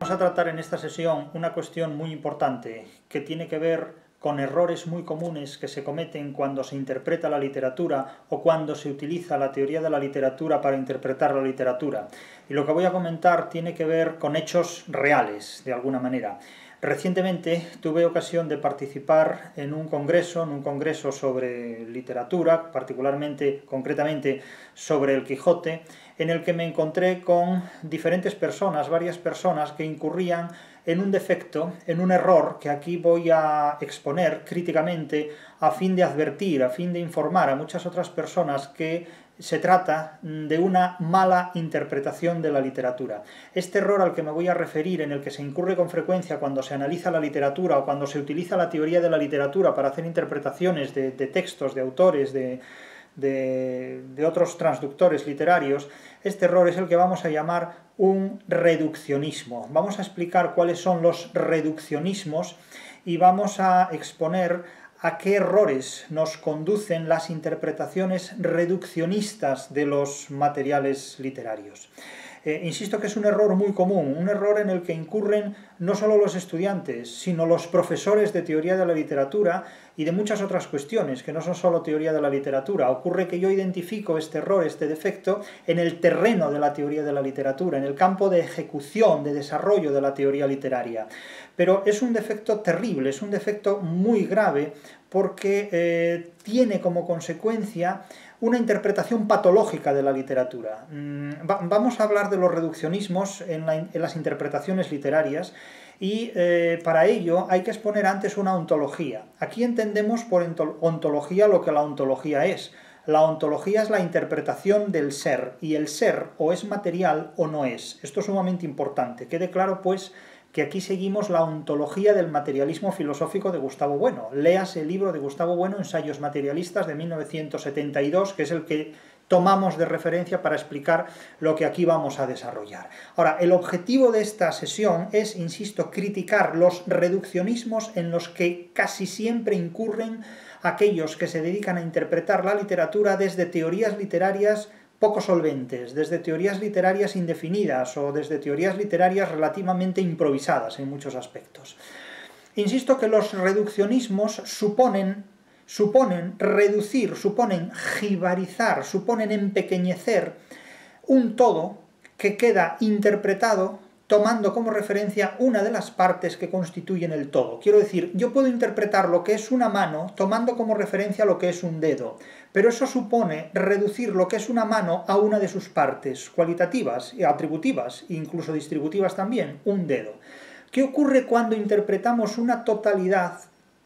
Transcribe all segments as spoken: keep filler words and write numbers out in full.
Vamos a tratar en esta sesión una cuestión muy importante que tiene que ver con errores muy comunes que se cometen cuando se interpreta la literatura o cuando se utiliza la teoría de la literatura para interpretar la literatura. Y lo que voy a comentar tiene que ver con hechos reales, de alguna manera. Recientemente tuve ocasión de participar en un congreso, en un congreso sobre literatura, particularmente, concretamente, sobre el Quijote, en el que me encontré con diferentes personas, varias personas que incurrían en un defecto, en un error que aquí voy a exponer críticamente a fin de advertir, a fin de informar a muchas otras personas que se trata de una mala interpretación de la literatura. Este error al que me voy a referir, en el que se incurre con frecuencia cuando se analiza la literatura o cuando se utiliza la teoría de la literatura para hacer interpretaciones de, de textos, de autores, de, de, de otros transductores literarios, este error es el que vamos a llamar un reduccionismo. Vamos a explicar cuáles son los reduccionismos y vamos a exponer a qué errores nos conducen las interpretaciones reduccionistas de los materiales literarios. Eh, insisto que es un error muy común, un error en el que incurren no solo los estudiantes, sino los profesores de teoría de la literatura y de muchas otras cuestiones, que no son solo teoría de la literatura. Ocurre que yo identifico este error, este defecto, en el terreno de la teoría de la literatura, en el campo de ejecución, de desarrollo de la teoría literaria. Pero es un defecto terrible, es un defecto muy grave, porque eh, tiene como consecuencia una interpretación patológica de la literatura. Va, vamos a hablar de los reduccionismos en, la, en las interpretaciones literarias y eh, para ello hay que exponer antes una ontología. Aquí entendemos por ontología lo que la ontología es. La ontología es la interpretación del ser, y el ser o es material o no es. Esto es sumamente importante. Quede claro, pues, que aquí seguimos la ontología del materialismo filosófico de Gustavo Bueno. Léase el libro de Gustavo Bueno, Ensayos materialistas, de mil novecientos setenta y dos, que es el que tomamos de referencia para explicar lo que aquí vamos a desarrollar. Ahora, el objetivo de esta sesión es, insisto, criticar los reduccionismos en los que casi siempre incurren aquellos que se dedican a interpretar la literatura desde teorías literarias poco solventes, desde teorías literarias indefinidas o desde teorías literarias relativamente improvisadas en muchos aspectos. Insisto que los reduccionismos suponen, suponen reducir, suponen jibarizar, suponen empequeñecer un todo que queda interpretado tomando como referencia una de las partes que constituyen el todo. Quiero decir, yo puedo interpretar lo que es una mano tomando como referencia lo que es un dedo, pero eso supone reducir lo que es una mano a una de sus partes, cualitativas, atributivas e incluso distributivas también, un dedo. ¿Qué ocurre cuando interpretamos una totalidad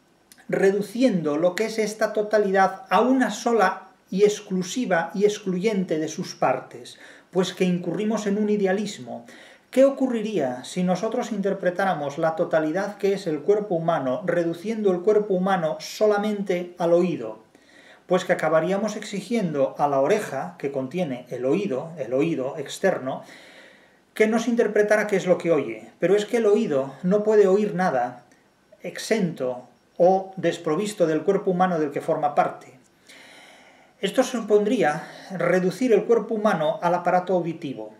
reduciendo lo que es esta totalidad a una sola y exclusiva y excluyente de sus partes? Pues que incurrimos en un idealismo. ¿Qué ocurriría si nosotros interpretáramos la totalidad que es el cuerpo humano, reduciendo el cuerpo humano solamente al oído? Pues que acabaríamos exigiendo a la oreja, que contiene el oído, el oído externo, que nos interpretara qué es lo que oye. Pero es que el oído no puede oír nada exento o desprovisto del cuerpo humano del que forma parte. Esto supondría reducir el cuerpo humano al aparato auditivo.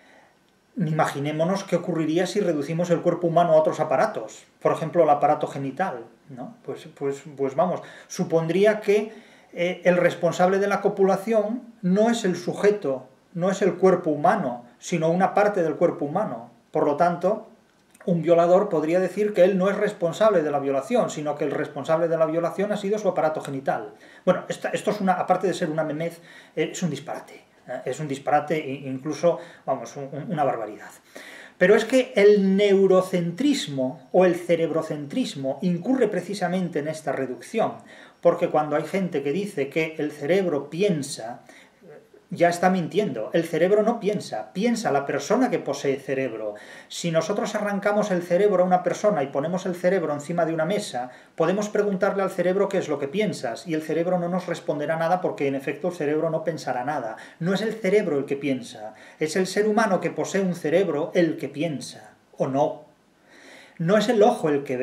Imaginémonos qué ocurriría si reducimos el cuerpo humano a otros aparatos, por ejemplo el aparato genital, ¿no? Pues, pues, pues vamos, supondría que eh, el responsable de la copulación no es el sujeto, no es el cuerpo humano, sino una parte del cuerpo humano. Por lo tanto, un violador podría decir que él no es responsable de la violación, sino que el responsable de la violación ha sido su aparato genital. Bueno, esto, esto es una, aparte de ser una memez, eh, es un disparate. Es un disparate e incluso, vamos, un, una barbaridad. Pero es que el neurocentrismo o el cerebrocentrismo incurre precisamente en esta reducción, porque cuando hay gente que dice que el cerebro piensa, ya está mintiendo. El cerebro no piensa, piensa la persona que posee cerebro. Si nosotros arrancamos el cerebro a una persona y ponemos el cerebro encima de una mesa, podemos preguntarle al cerebro qué es lo que piensas, y el cerebro no nos responderá nada porque en efecto el cerebro no pensará nada. No es el cerebro el que piensa, es el ser humano que posee un cerebro el que piensa, o no. No es el ojo el que ve,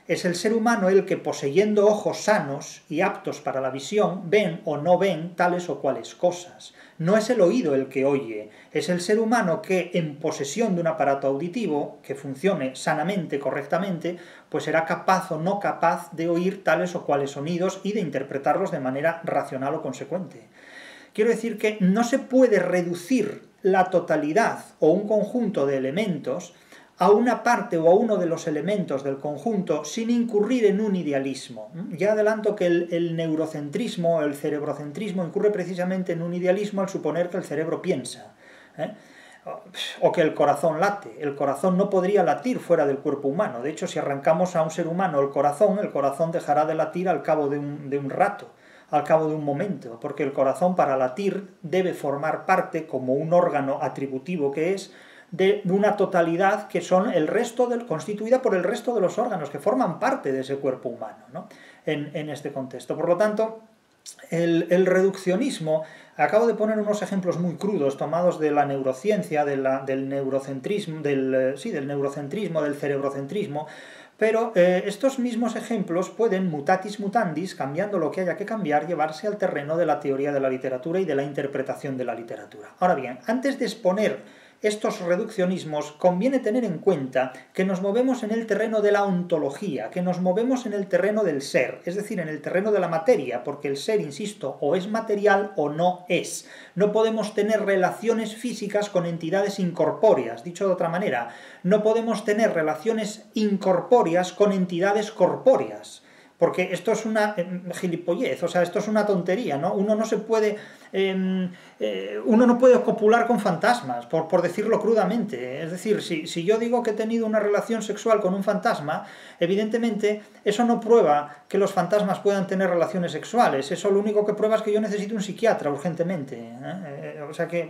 Es el ser humano el que, poseyendo ojos sanos y aptos para la visión, ven o no ven tales o cuales cosas. No es el oído el que oye, es el ser humano que, en posesión de un aparato auditivo que funcione sanamente, correctamente, pues será capaz o no capaz de oír tales o cuales sonidos y de interpretarlos de manera racional o consecuente. Quiero decir que no se puede reducir la totalidad o un conjunto de elementos a una parte o a uno de los elementos del conjunto sin incurrir en un idealismo. Ya adelanto que el, el neurocentrismo, el cerebrocentrismo, incurre precisamente en un idealismo al suponer que el cerebro piensa, ¿eh? o que el corazón late. El corazón no podría latir fuera del cuerpo humano. De hecho, si arrancamos a un ser humano el corazón, el corazón dejará de latir al cabo de un, de un rato, al cabo de un momento, porque el corazón, para latir, debe formar parte, como un órgano atributivo que es, de una totalidad que son el resto del, constituida por el resto de los órganos que forman parte de ese cuerpo humano, ¿no? en, en este contexto. Por lo tanto, el, el reduccionismo, acabo de poner unos ejemplos muy crudos tomados de la neurociencia, de la, del neurocentrismo, del, sí, del neurocentrismo, del cerebrocentrismo, pero eh, estos mismos ejemplos pueden, mutatis mutandis, cambiando lo que haya que cambiar, llevarse al terreno de la teoría de la literatura y de la interpretación de la literatura. Ahora bien, antes de exponer estos reduccionismos, conviene tener en cuenta que nos movemos en el terreno de la ontología, que nos movemos en el terreno del ser, es decir, en el terreno de la materia, porque el ser, insisto, o es material o no es. No podemos tener relaciones físicas con entidades incorpóreas, dicho de otra manera, no podemos tener relaciones incorpóreas con entidades corpóreas. Porque esto es una eh, gilipollez, o sea, esto es una tontería, ¿no? Uno no se puede, eh, eh, uno no puede copular con fantasmas, por, por decirlo crudamente. Es decir, si, si yo digo que he tenido una relación sexual con un fantasma, evidentemente eso no prueba que los fantasmas puedan tener relaciones sexuales. Eso lo único que prueba es que yo necesito un psiquiatra urgentemente, ¿eh? Eh, o sea que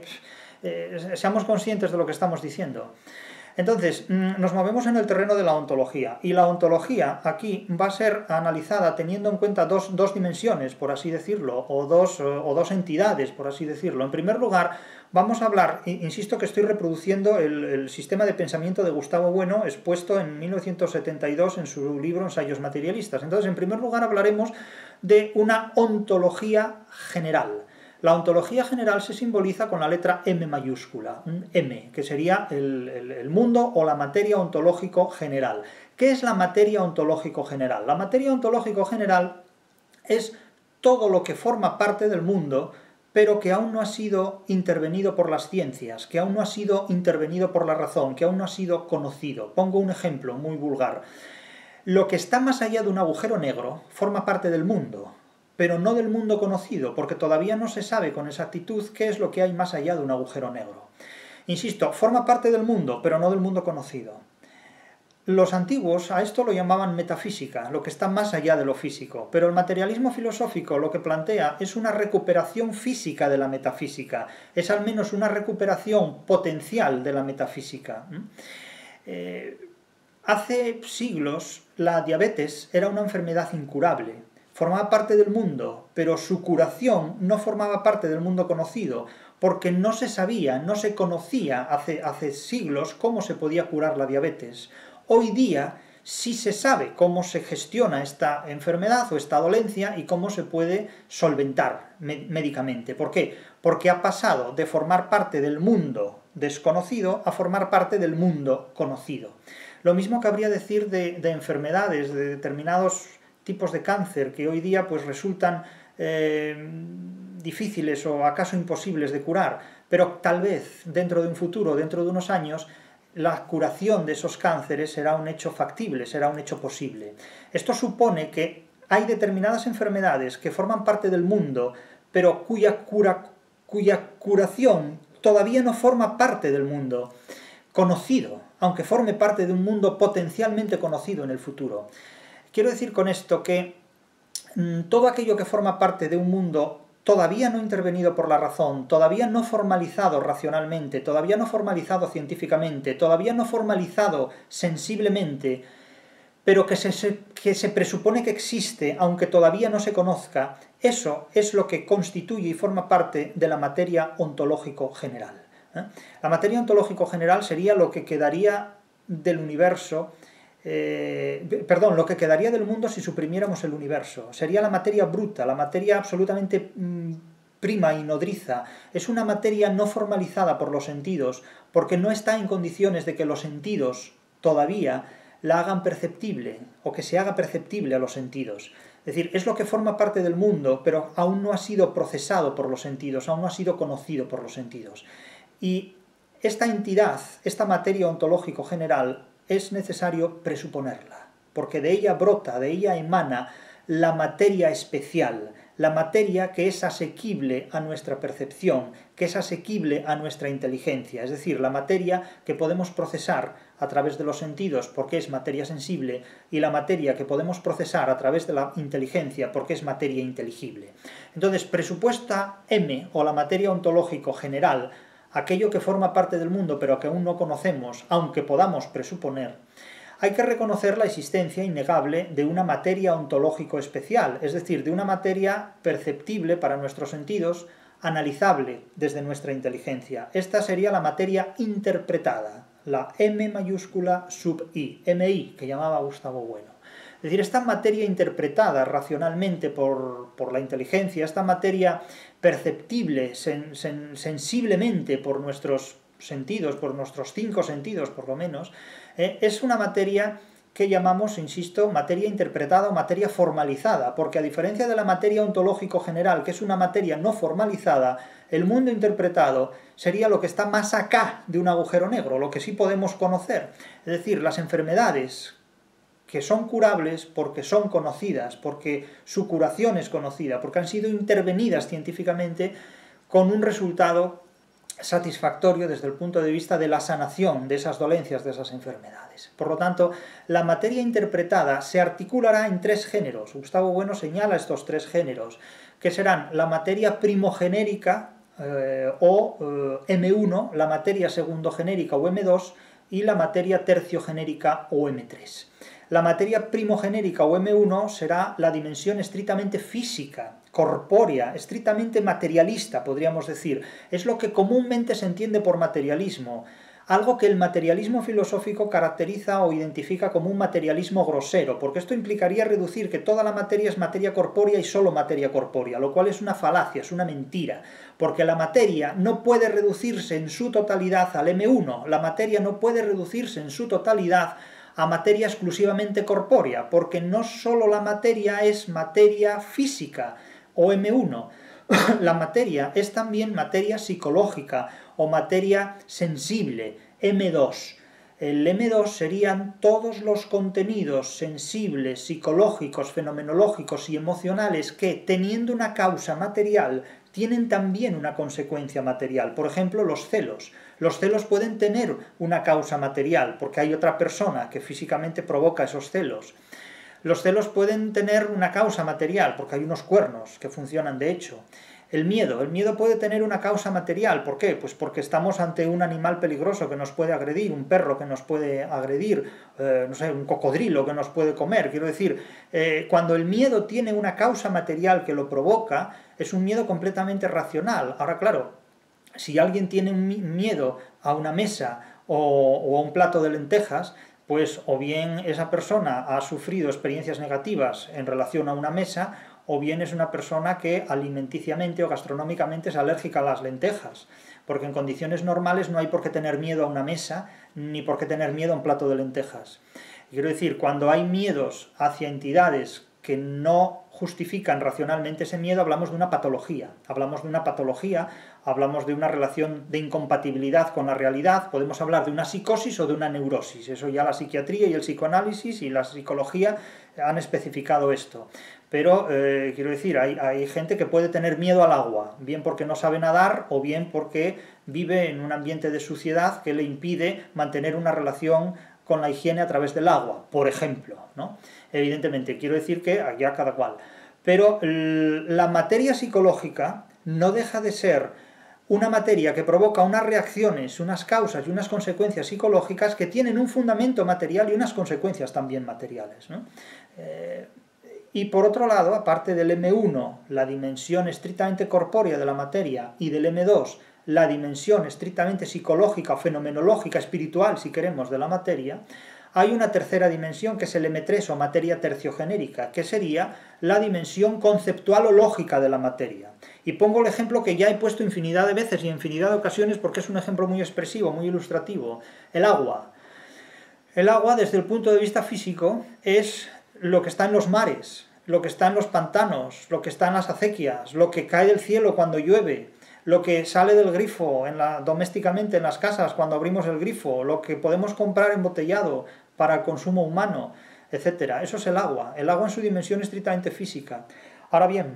eh, seamos conscientes de lo que estamos diciendo. Entonces, nos movemos en el terreno de la ontología, y la ontología aquí va a ser analizada teniendo en cuenta dos, dos dimensiones, por así decirlo, o dos, o dos entidades, por así decirlo. En primer lugar, vamos a hablar, insisto que estoy reproduciendo el, el sistema de pensamiento de Gustavo Bueno, expuesto en mil novecientos setenta y dos en su libro Ensayos materialistas. Entonces, en primer lugar hablaremos de una ontología general. La ontología general se simboliza con la letra M mayúscula, un M, que sería el, el, el mundo o la materia ontológico general. ¿Qué es la materia ontológico general? La materia ontológico general es todo lo que forma parte del mundo, pero que aún no ha sido intervenido por las ciencias, que aún no ha sido intervenido por la razón, que aún no ha sido conocido. Pongo un ejemplo muy vulgar. Lo que está más allá de un agujero negro forma parte del mundo, pero no del mundo conocido, porque todavía no se sabe con exactitud qué es lo que hay más allá de un agujero negro. Insisto, forma parte del mundo, pero no del mundo conocido. Los antiguos a esto lo llamaban metafísica, lo que está más allá de lo físico, pero el materialismo filosófico lo que plantea es una recuperación física de la metafísica, es al menos una recuperación potencial de la metafísica. Eh, hace siglos la diabetes era una enfermedad incurable. Formaba parte del mundo, pero su curación no formaba parte del mundo conocido, porque no se sabía, no se conocía hace, hace siglos cómo se podía curar la diabetes. Hoy día sí se sabe cómo se gestiona esta enfermedad o esta dolencia y cómo se puede solventar médicamente. ¿Por qué? Porque ha pasado de formar parte del mundo desconocido a formar parte del mundo conocido. Lo mismo cabría decir de, de enfermedades, de determinados tipos de cáncer que hoy día pues resultan eh, difíciles o acaso imposibles de curar, pero tal vez dentro de un futuro, dentro de unos años, la curación de esos cánceres será un hecho factible, será un hecho posible. Esto supone que hay determinadas enfermedades que forman parte del mundo, pero cuya, cura, cuya curación todavía no forma parte del mundo conocido, aunque forme parte de un mundo potencialmente conocido en el futuro. Quiero decir con esto que mmm, todo aquello que forma parte de un mundo todavía no intervenido por la razón, todavía no formalizado racionalmente, todavía no formalizado científicamente, todavía no formalizado sensiblemente, pero que se, que se presupone que existe, aunque todavía no se conozca, eso es lo que constituye y forma parte de la materia ontológico general. ¿eh? La materia ontológico general sería lo que quedaría del universo Eh, perdón, lo que quedaría del mundo si suprimiéramos el universo. Sería la materia bruta, la materia absolutamente mmm, prima y nodriza. Es una materia no formalizada por los sentidos, porque no está en condiciones de que los sentidos todavía la hagan perceptible, o que se haga perceptible a los sentidos. Es decir, es lo que forma parte del mundo, pero aún no ha sido procesado por los sentidos, aún no ha sido conocido por los sentidos. Y esta entidad, esta materia ontológico general, es necesario presuponerla, porque de ella brota, de ella emana la materia especial, la materia que es asequible a nuestra percepción, que es asequible a nuestra inteligencia, es decir, la materia que podemos procesar a través de los sentidos porque es materia sensible y la materia que podemos procesar a través de la inteligencia porque es materia inteligible. Entonces, presupuesta M, o la materia ontológico general, aquello que forma parte del mundo pero que aún no conocemos, aunque podamos presuponer, hay que reconocer la existencia innegable de una materia ontológico especial, es decir, de una materia perceptible para nuestros sentidos, analizable desde nuestra inteligencia. Esta sería la materia interpretada, la M mayúscula sub I, M I, que llamaba Gustavo Bueno. Es decir, esta materia interpretada racionalmente por, por la inteligencia, esta materia perceptible sen, sen, sensiblemente por nuestros sentidos, por nuestros cinco sentidos por lo menos, eh, es una materia que llamamos, insisto, materia interpretada o materia formalizada, porque a diferencia de la materia ontológico general, que es una materia no formalizada, el mundo interpretado sería lo que está más acá de un agujero negro, lo que sí podemos conocer. Es decir, las enfermedades que son curables porque son conocidas, porque su curación es conocida, porque han sido intervenidas científicamente con un resultado satisfactorio desde el punto de vista de la sanación de esas dolencias, de esas enfermedades. Por lo tanto, la materia interpretada se articulará en tres géneros. Gustavo Bueno señala estos tres géneros, que serán la materia primogenérica eh, o eh, M uno, la materia segundogenérica o M dos y la materia terciogenérica o M tres. La materia primogenérica o M uno será la dimensión estrictamente física, corpórea, estrictamente materialista, podríamos decir. Es lo que comúnmente se entiende por materialismo, algo que el materialismo filosófico caracteriza o identifica como un materialismo grosero, porque esto implicaría reducir que toda la materia es materia corpórea y solo materia corpórea, lo cual es una falacia, es una mentira, porque la materia no puede reducirse en su totalidad al M uno, la materia no puede reducirse en su totalidad a materia exclusivamente corpórea, porque no solo la materia es materia física, o M uno, la materia es también materia psicológica o materia sensible, M dos. El M dos serían todos los contenidos sensibles, psicológicos, fenomenológicos y emocionales que, teniendo una causa material, tienen también una consecuencia material. Por ejemplo, los celos. Los celos pueden tener una causa material, porque hay otra persona que físicamente provoca esos celos. Los celos pueden tener una causa material, porque hay unos cuernos que funcionan de hecho. El miedo. El miedo puede tener una causa material. ¿Por qué? Pues porque estamos ante un animal peligroso que nos puede agredir, un perro que nos puede agredir, eh, no sé, un cocodrilo que nos puede comer. Quiero decir, eh, cuando el miedo tiene una causa material que lo provoca, es un miedo completamente racional. Ahora, claro, si alguien tiene un miedo a una mesa o, o a un plato de lentejas, pues o bien esa persona ha sufrido experiencias negativas en relación a una mesa, o bien es una persona que alimenticiamente o gastronómicamente es alérgica a las lentejas, porque en condiciones normales no hay por qué tener miedo a una mesa, ni por qué tener miedo a un plato de lentejas. Quiero decir, cuando hay miedos hacia entidades que no justifican racionalmente ese miedo, hablamos de una patología. Hablamos de una patología, hablamos de una relación de incompatibilidad con la realidad, podemos hablar de una psicosis o de una neurosis. Eso ya la psiquiatría y el psicoanálisis y la psicología han especificado esto. Pero, eh, quiero decir, hay, hay gente que puede tener miedo al agua, bien porque no sabe nadar o bien porque vive en un ambiente de suciedad que le impide mantener una relación con la higiene a través del agua, por ejemplo, ¿no? Evidentemente, quiero decir que allá cada cual. Pero la materia psicológica no deja de ser una materia que provoca unas reacciones, unas causas y unas consecuencias psicológicas que tienen un fundamento material y unas consecuencias también materiales, ¿no? Eh, y por otro lado, aparte del M uno, la dimensión estrictamente corpórea de la materia, y del M dos, la dimensión estrictamente psicológica o fenomenológica, espiritual, si queremos, de la materia, hay una tercera dimensión que es el eme tres o materia terciogenérica, que sería la dimensión conceptual o lógica de la materia. Y pongo el ejemplo que ya he puesto infinidad de veces y infinidad de ocasiones porque es un ejemplo muy expresivo, muy ilustrativo. El agua. El agua, desde el punto de vista físico, es lo que está en los mares, lo que está en los pantanos, lo que está en las acequias, lo que cae del cielo cuando llueve, lo que sale del grifo en la, domésticamente en las casas cuando abrimos el grifo, lo que podemos comprar embotellado para el consumo humano, etcétera. Eso es el agua. El agua en su dimensión estrictamente física. Ahora bien,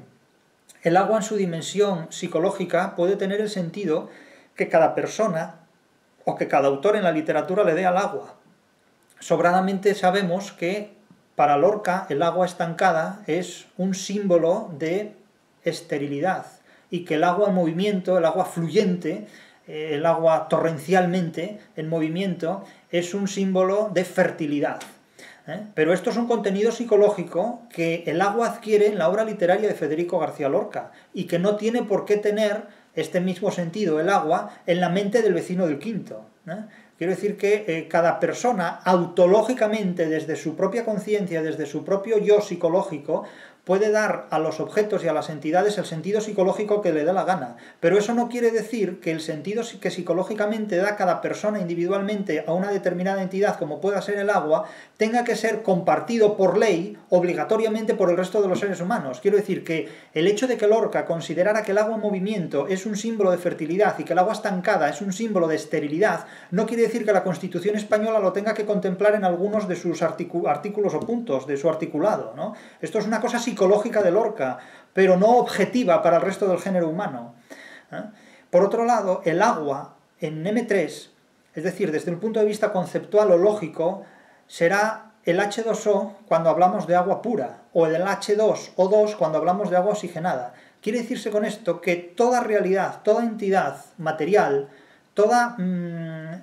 el agua en su dimensión psicológica puede tener el sentido que cada persona o que cada autor en la literatura le dé al agua. Sobradamente sabemos que para Lorca el agua estancada es un símbolo de esterilidad y que el agua en movimiento, el agua fluyente, el agua torrencialmente en movimiento es un símbolo de fertilidad. ¿Eh? Pero esto es un contenido psicológico que el agua adquiere en la obra literaria de Federico García Lorca y que no tiene por qué tener este mismo sentido, el agua, en la mente del vecino del quinto. ¿Eh? Quiero decir que eh, cada persona autológicamente, desde su propia conciencia, desde su propio yo psicológico, puede dar a los objetos y a las entidades el sentido psicológico que le da la gana. Pero eso no quiere decir que el sentido que psicológicamente da cada persona individualmente a una determinada entidad, como pueda ser el agua, tenga que ser compartido por ley, obligatoriamente por el resto de los seres humanos. Quiero decir que el hecho de que Lorca considerara que el agua en movimiento es un símbolo de fertilidad y que el agua estancada es un símbolo de esterilidad, no quiere decir que la Constitución española lo tenga que contemplar en algunos de sus artículos o puntos, de su articulado, ¿no? Esto es una cosa psicológica psicológica de Lorca, pero no objetiva para el resto del género humano. ¿Eh? Por otro lado, el agua en eme tres, es decir, desde el punto de vista conceptual o lógico, será el hache dos o cuando hablamos de agua pura, o el hache dos o dos cuando hablamos de agua oxigenada. Quiere decirse con esto que toda realidad, toda entidad material, toda... Mmm,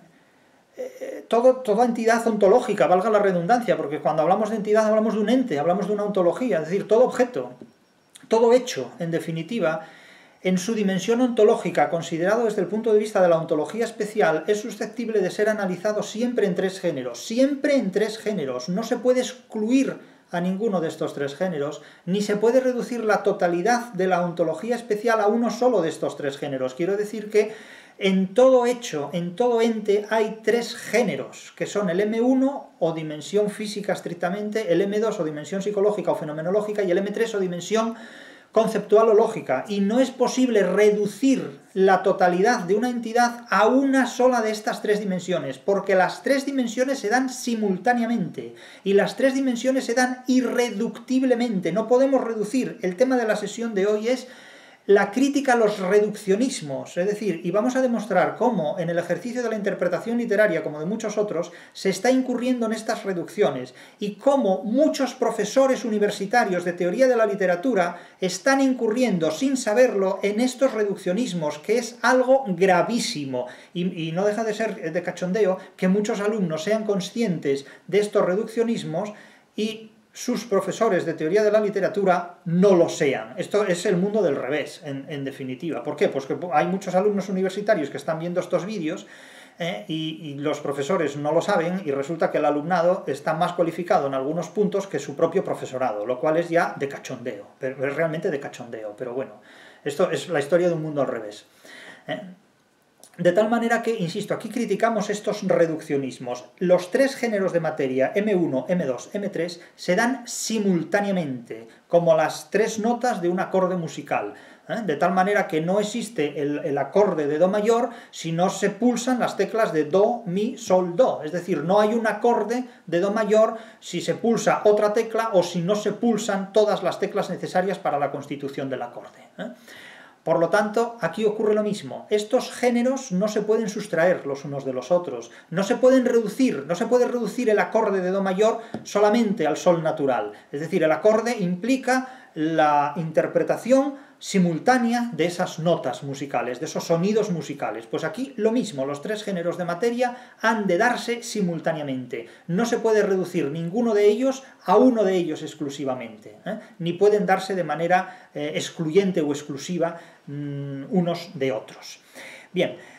Eh, todo, toda entidad ontológica, valga la redundancia, porque cuando hablamos de entidad hablamos de un ente, hablamos de una ontología, es decir, todo objeto, todo hecho, en definitiva, en su dimensión ontológica, considerado desde el punto de vista de la ontología especial, es susceptible de ser analizado siempre en tres géneros, siempre en tres géneros, no se puede excluir a ninguno de estos tres géneros, ni se puede reducir la totalidad de la ontología especial a uno solo de estos tres géneros. Quiero decir que en todo hecho, en todo ente, hay tres géneros, que son el eme uno, o dimensión física estrictamente, el eme dos, o dimensión psicológica o fenomenológica, y el eme tres, o dimensión conceptual o lógica. Y no es posible reducir la totalidad de una entidad a una sola de estas tres dimensiones, porque las tres dimensiones se dan simultáneamente, y las tres dimensiones se dan irreductiblemente. No podemos reducir. El tema de la sesión de hoy es la crítica a los reduccionismos, es decir, y vamos a demostrar cómo en el ejercicio de la interpretación literaria, como de muchos otros, se está incurriendo en estas reducciones, y cómo muchos profesores universitarios de teoría de la literatura están incurriendo, sin saberlo, en estos reduccionismos, que es algo gravísimo, y, y no deja de ser de cachondeo que muchos alumnos sean conscientes de estos reduccionismos y sus profesores de teoría de la literatura no lo sean. Esto es el mundo del revés, en, en definitiva. ¿Por qué? Pues que hay muchos alumnos universitarios que están viendo estos vídeos eh, y, y los profesores no lo saben, y resulta que el alumnado está más cualificado en algunos puntos que su propio profesorado, lo cual es ya de cachondeo, pero es realmente de cachondeo. Pero bueno, esto es la historia de un mundo al revés. ¿Eh? De tal manera que, insisto, aquí criticamos estos reduccionismos. Los tres géneros de materia, eme uno, eme dos, eme tres, se dan simultáneamente, como las tres notas de un acorde musical. ¿eh? De tal manera que no existe el, el acorde de do mayor si no se pulsan las teclas de do, mi, sol, do. Es decir, no hay un acorde de do mayor si se pulsa otra tecla o si no se pulsan todas las teclas necesarias para la constitución del acorde. ¿eh? Por lo tanto, aquí ocurre lo mismo. Estos géneros no se pueden sustraer los unos de los otros, no se pueden reducir, no se puede reducir el acorde de do mayor solamente al sol natural. Es decir, el acorde implica la interpretación simultánea de esas notas musicales, de esos sonidos musicales. Pues aquí lo mismo, los tres géneros de materia han de darse simultáneamente. No se puede reducir ninguno de ellos a uno de ellos exclusivamente, ¿eh? Ni pueden darse de manera eh, excluyente o exclusiva mmm, unos de otros. Bien,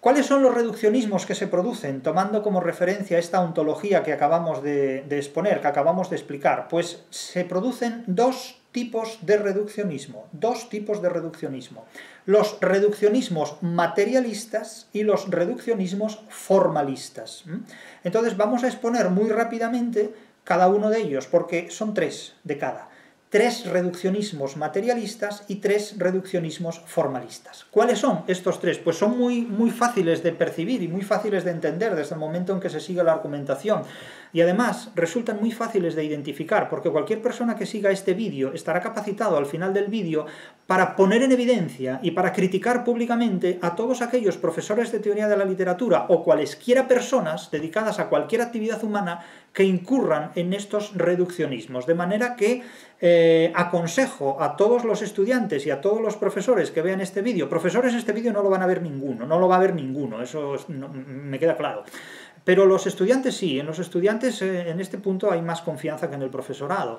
¿Cuáles son los reduccionismos que se producen, tomando como referencia esta ontología que acabamos de, de exponer, que acabamos de explicar? Pues se producen dos tipos de reduccionismo, dos tipos de reduccionismo. Los reduccionismos materialistas y los reduccionismos formalistas. Entonces vamos a exponer muy rápidamente cada uno de ellos, porque son tres de cada. Tres reduccionismos materialistas y tres reduccionismos formalistas. ¿Cuáles son estos tres? Pues son muy, muy fáciles de percibir y muy fáciles de entender desde el momento en que se sigue la argumentación. Y además resultan muy fáciles de identificar, porque cualquier persona que siga este vídeo estará capacitado al final del vídeo para poner en evidencia y para criticar públicamente a todos aquellos profesores de teoría de la literatura o cualesquiera personas dedicadas a cualquier actividad humana que incurran en estos reduccionismos. De manera que eh, aconsejo a todos los estudiantes y a todos los profesores que vean este vídeo, profesores este vídeo no lo van a ver ninguno, no lo va a ver ninguno, eso es, no, me queda claro. Pero los estudiantes sí, en los estudiantes eh, en este punto hay más confianza que en el profesorado.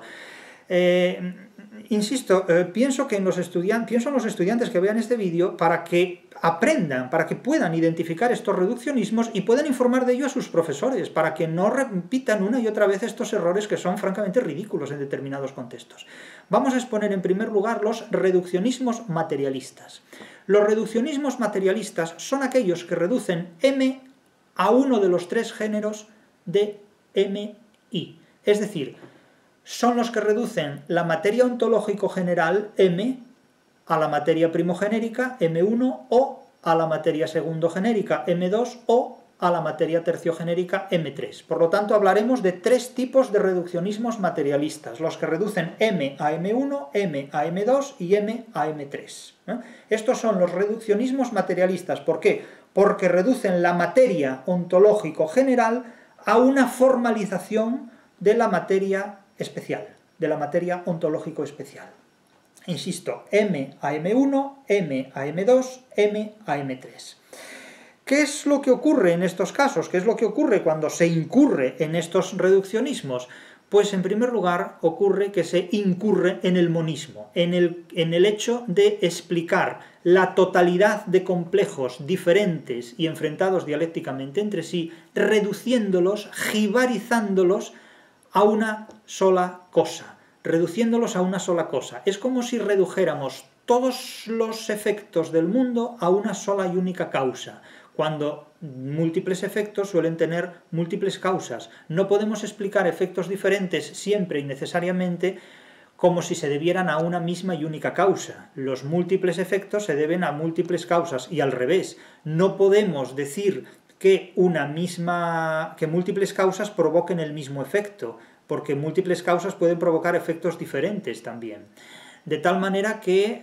Eh, insisto, eh, pienso, que en los estudiantes, pienso en los estudiantes que vean este vídeo para que aprendan, para que puedan identificar estos reduccionismos y puedan informar de ello a sus profesores, para que no repitan una y otra vez estos errores que son francamente ridículos en determinados contextos. Vamos a exponer en primer lugar los reduccionismos materialistas. Los reduccionismos materialistas son aquellos que reducen M a uno de los tres géneros de M I. Es decir, son los que reducen la materia ontológico general M a la materia primogenérica M uno o a la materia segundo genérica M dos o a la materia terciogenérica M tres. Por lo tanto, hablaremos de tres tipos de reduccionismos materialistas, los que reducen M a M uno, M a M dos y M a M tres. ¿Eh? Estos son los reduccionismos materialistas. ¿Por qué? Porque reducen la materia ontológico general a una formalización de la materia especial, de la materia ontológico especial. Insisto, M a M uno, M a M dos, M a M tres. ¿Qué es lo que ocurre en estos casos? ¿Qué es lo que ocurre cuando se incurre en estos reduccionismos? Pues en primer lugar ocurre que se incurre en el monismo, en el, en el hecho de explicar la totalidad de complejos diferentes y enfrentados dialécticamente entre sí, reduciéndolos, jibarizándolos a una sola cosa, reduciéndolos a una sola cosa. Es como si redujéramos todos los efectos del mundo a una sola y única causa, cuando múltiples efectos suelen tener múltiples causas. No podemos explicar efectos diferentes siempre y necesariamente como si se debieran a una misma y única causa. Los múltiples efectos se deben a múltiples causas y al revés. No podemos decir que una misma, que múltiples causas provoquen el mismo efecto, porque múltiples causas pueden provocar efectos diferentes también. De tal manera que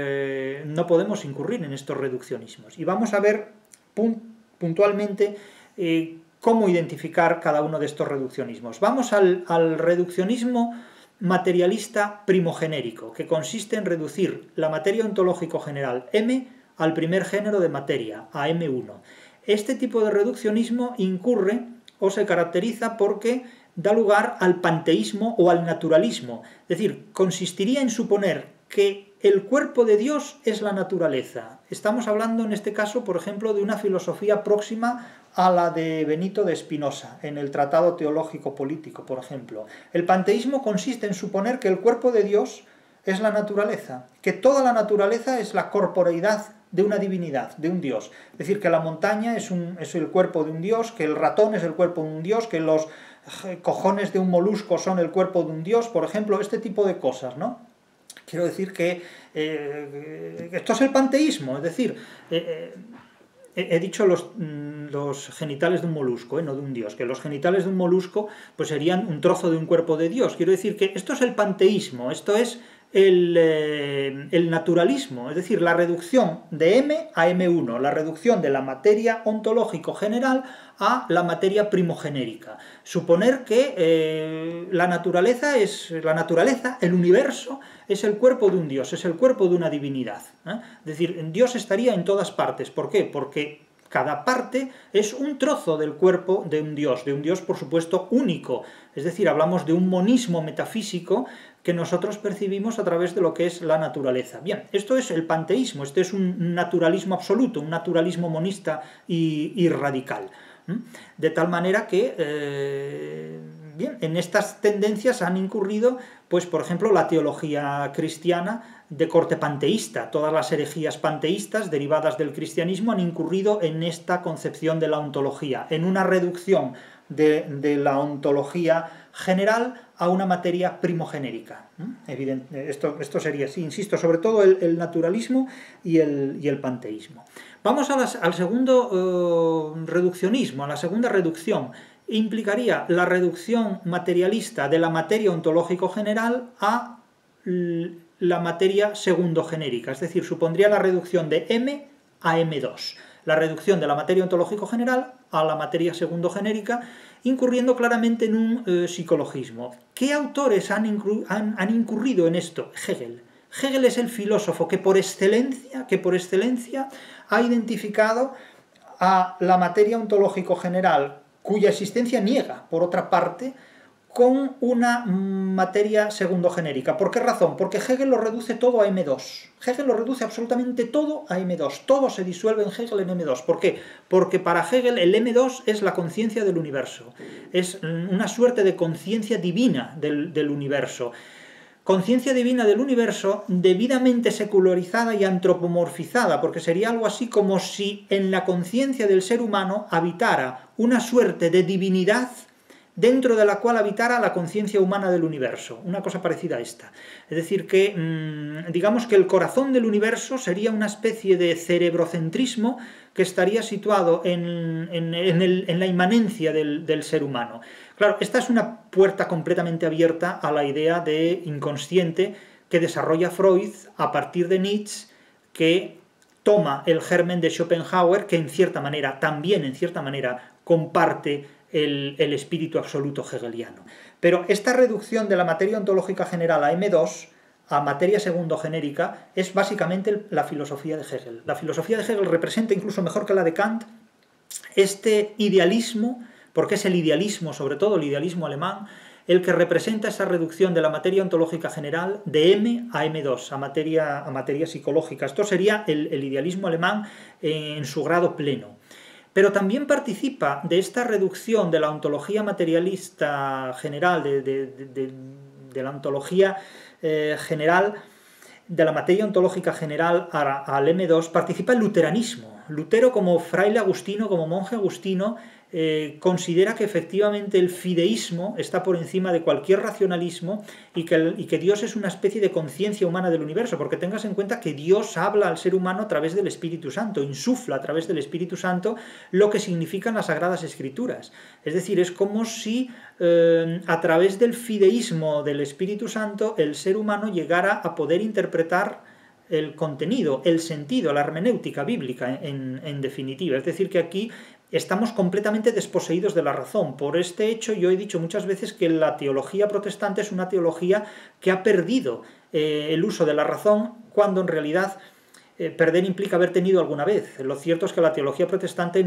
eh, no podemos incurrir en estos reduccionismos. Y vamos a ver puntualmente eh, cómo identificar cada uno de estos reduccionismos. Vamos al, al reduccionismo materialista primogenérico, que consiste en reducir la materia ontológico general M al primer género de materia, a M uno. Este tipo de reduccionismo incurre o se caracteriza porque da lugar al panteísmo o al naturalismo, es decir, consistiría en suponer que el cuerpo de Dios es la naturaleza. Estamos hablando en este caso, por ejemplo, de una filosofía próxima a la de Benito de Spinoza, en el Tratado Teológico Político, por ejemplo. El panteísmo consiste en suponer que el cuerpo de Dios es la naturaleza, que toda la naturaleza es la corporeidad de una divinidad, de un dios. Es decir, que la montaña es, un, es el cuerpo de un dios, que el ratón es el cuerpo de un dios, que los cojones de un molusco son el cuerpo de un dios, por ejemplo, este tipo de cosas, ¿no? Quiero decir que eh, esto es el panteísmo, es decir, eh, eh, he dicho los, los genitales de un molusco, eh, no de un dios, que los genitales de un molusco pues serían un trozo de un cuerpo de Dios. Quiero decir que esto es el panteísmo, esto es el, eh, el naturalismo, es decir, la reducción de M a M uno, la reducción de la materia ontológico general a la materia primogenérica. Suponer que eh, la naturaleza es la naturaleza, el universo, es el cuerpo de un dios, es el cuerpo de una divinidad. ¿eh? Es decir, Dios estaría en todas partes. ¿Por qué? Porque Cada parte es un trozo del cuerpo de un Dios, de un Dios, por supuesto, único. Es decir, hablamos de un monismo metafísico que nosotros percibimos a través de lo que es la naturaleza. Bien, esto es el panteísmo, este es un naturalismo absoluto, un naturalismo monista y, y radical. De tal manera que, eh, bien, en estas tendencias han incurrido, pues, por ejemplo, la teología cristiana de corte panteísta. Todas las herejías panteístas derivadas del cristianismo han incurrido en esta concepción de la ontología, en una reducción de, de la ontología general a una materia primogenérica. Evidente, esto, esto sería así, insisto, sobre todo el, el naturalismo y el, y el panteísmo. Vamos a las, al segundo uh, reduccionismo, a la segunda reducción. Implicaría la reducción materialista de la materia ontológico general a la materia segundo genérica, es decir, supondría la reducción de M a M dos, la reducción de la materia ontológico general a la materia segundo genérica, incurriendo claramente en un eh, psicologismo. ¿Qué autores han, inclu han, han incurrido en esto? Hegel. Hegel es el filósofo que por excelencia, que por excelencia ha identificado a la materia ontológico general, cuya existencia niega, por otra parte, con una materia segundo genérica. ¿Por qué razón? Porque Hegel lo reduce todo a M dos. Hegel lo reduce absolutamente todo a M dos. Todo se disuelve en Hegel en M dos. ¿Por qué? Porque para Hegel el M dos es la conciencia del universo. Es una suerte de conciencia divina del, del universo. Conciencia divina del universo debidamente secularizada y antropomorfizada, porque sería algo así como si en la conciencia del ser humano habitara una suerte de divinidad dentro de la cual habitara la conciencia humana del universo, una cosa parecida a esta. Es decir, que mmm, digamos que el corazón del universo sería una especie de cerebrocentrismo que estaría situado en, en, en, el, en la inmanencia del, del ser humano. Claro, esta es una puerta completamente abierta a la idea de inconsciente que desarrolla Freud a partir de Nietzsche, que toma el germen de Schopenhauer, que en cierta manera, también en cierta manera, comparte El, el espíritu absoluto hegeliano. Pero esta reducción de la materia ontológica general a M dos, a materia segundo genérica, es básicamente la filosofía de Hegel. La filosofía de Hegel representa, incluso mejor que la de Kant, este idealismo, porque es el idealismo, sobre todo el idealismo alemán, el que representa esa reducción de la materia ontológica general de M a M dos, a materia, a materia psicológica. Esto sería el, el idealismo alemán en su grado pleno. Pero también participa de esta reducción de la ontología materialista general, de, de, de, de la ontología eh, general, de la materia ontológica general al M dos, participa el luteranismo. Lutero, como fraile agustino, como monje agustino, eh, considera que efectivamente el fideísmo está por encima de cualquier racionalismo y que, el, y que Dios es una especie de conciencia humana del universo, porque tengas en cuenta que Dios habla al ser humano a través del Espíritu Santo, insufla a través del Espíritu Santo lo que significan las Sagradas Escrituras. Es decir, es como si eh, a través del fideísmo del Espíritu Santo el ser humano llegara a poder interpretar el contenido, el sentido, la hermenéutica bíblica en, en definitiva. Es decir, que aquí estamos completamente desposeídos de la razón. Por este hecho yo he dicho muchas veces que la teología protestante es una teología que ha perdido eh, el uso de la razón, cuando en realidad eh, perder implica haber tenido alguna vez. Lo cierto es que la teología protestante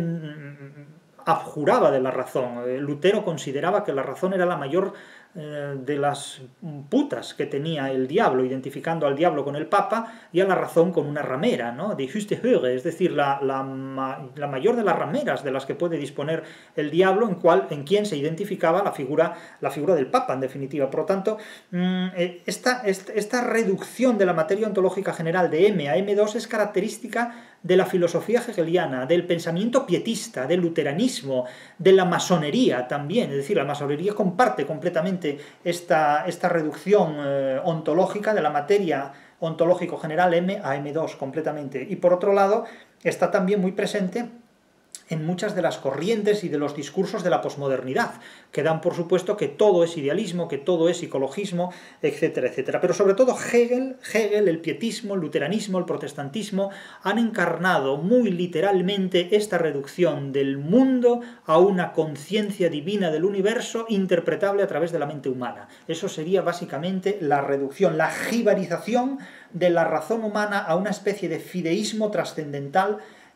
abjuraba de la razón. Lutero consideraba que la razón era la mayor eh, de las putas que tenía el diablo, identificando al diablo con el Papa y a la razón con una ramera, ¿no? Die höchste Höhe, es decir, la, la, la mayor de las rameras de las que puede disponer el diablo, en, cual, en quien se identificaba la figura, la figura del Papa, en definitiva. Por lo tanto, esta, esta, esta reducción de la materia ontológica general de M a M dos es característica de la filosofía hegeliana, del pensamiento pietista, del luteranismo, de la masonería también. Es decir, la masonería comparte completamente esta, esta reducción eh, ontológica de la materia ontológico general M a M dos completamente. Y por otro lado, está también muy presente en muchas de las corrientes y de los discursos de la posmodernidad, que dan por supuesto que todo es idealismo, que todo es psicologismo, etcétera, etcétera. Pero sobre todo Hegel, Hegel, el pietismo, el luteranismo, el protestantismo, han encarnado muy literalmente esta reducción del mundo a una conciencia divina del universo interpretable a través de la mente humana. Eso sería básicamente la reducción, la jibarización de la razón humana a una especie de fideísmo trascendental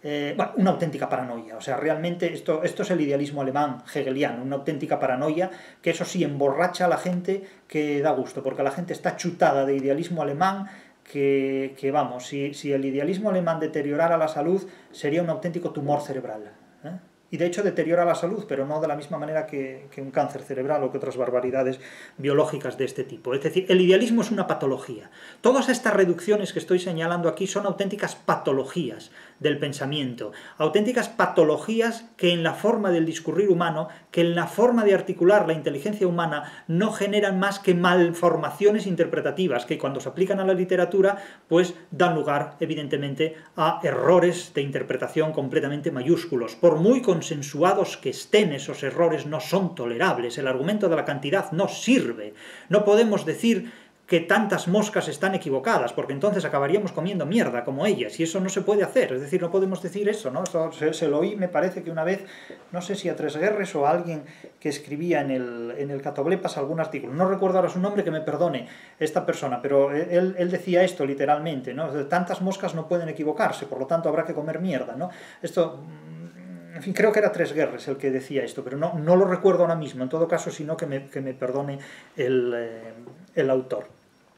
eh, bueno, una auténtica paranoia. O sea, realmente esto, esto es el idealismo alemán hegeliano, una auténtica paranoia que eso sí emborracha a la gente que da gusto, porque la gente está chutada de idealismo alemán que, que vamos, si, si el idealismo alemán deteriorara la salud sería un auténtico tumor cerebral, ¿eh? Y de hecho deteriora la salud, pero no de la misma manera que, que un cáncer cerebral o que otras barbaridades biológicas de este tipo. Es decir, el idealismo es una patología. Todas estas reducciones que estoy señalando aquí son auténticas patologías del pensamiento, auténticas patologías que en la forma del discurrir humano, que en la forma de articular la inteligencia humana, no generan más que malformaciones interpretativas, que cuando se aplican a la literatura, pues dan lugar, evidentemente, a errores de interpretación completamente mayúsculos. Por muy consensuados que estén, esos errores no son tolerables, el argumento de la cantidad no sirve. No podemos decir que tantas moscas están equivocadas, porque entonces acabaríamos comiendo mierda como ellas, y eso no se puede hacer, es decir, no podemos decir eso, ¿no? Eso se, se lo oí, me parece que una vez, no sé si a Tresguerres o a alguien que escribía en el, en el Catoblepas algún artículo, no recuerdo ahora su nombre, que me perdone esta persona, pero él, él decía esto literalmente, ¿no? Tantas moscas no pueden equivocarse, por lo tanto habrá que comer mierda, ¿no? Esto... En fin, creo que era Tresguerres el que decía esto, pero no, no lo recuerdo ahora mismo, en todo caso, sino que me, que me perdone el, eh, el autor.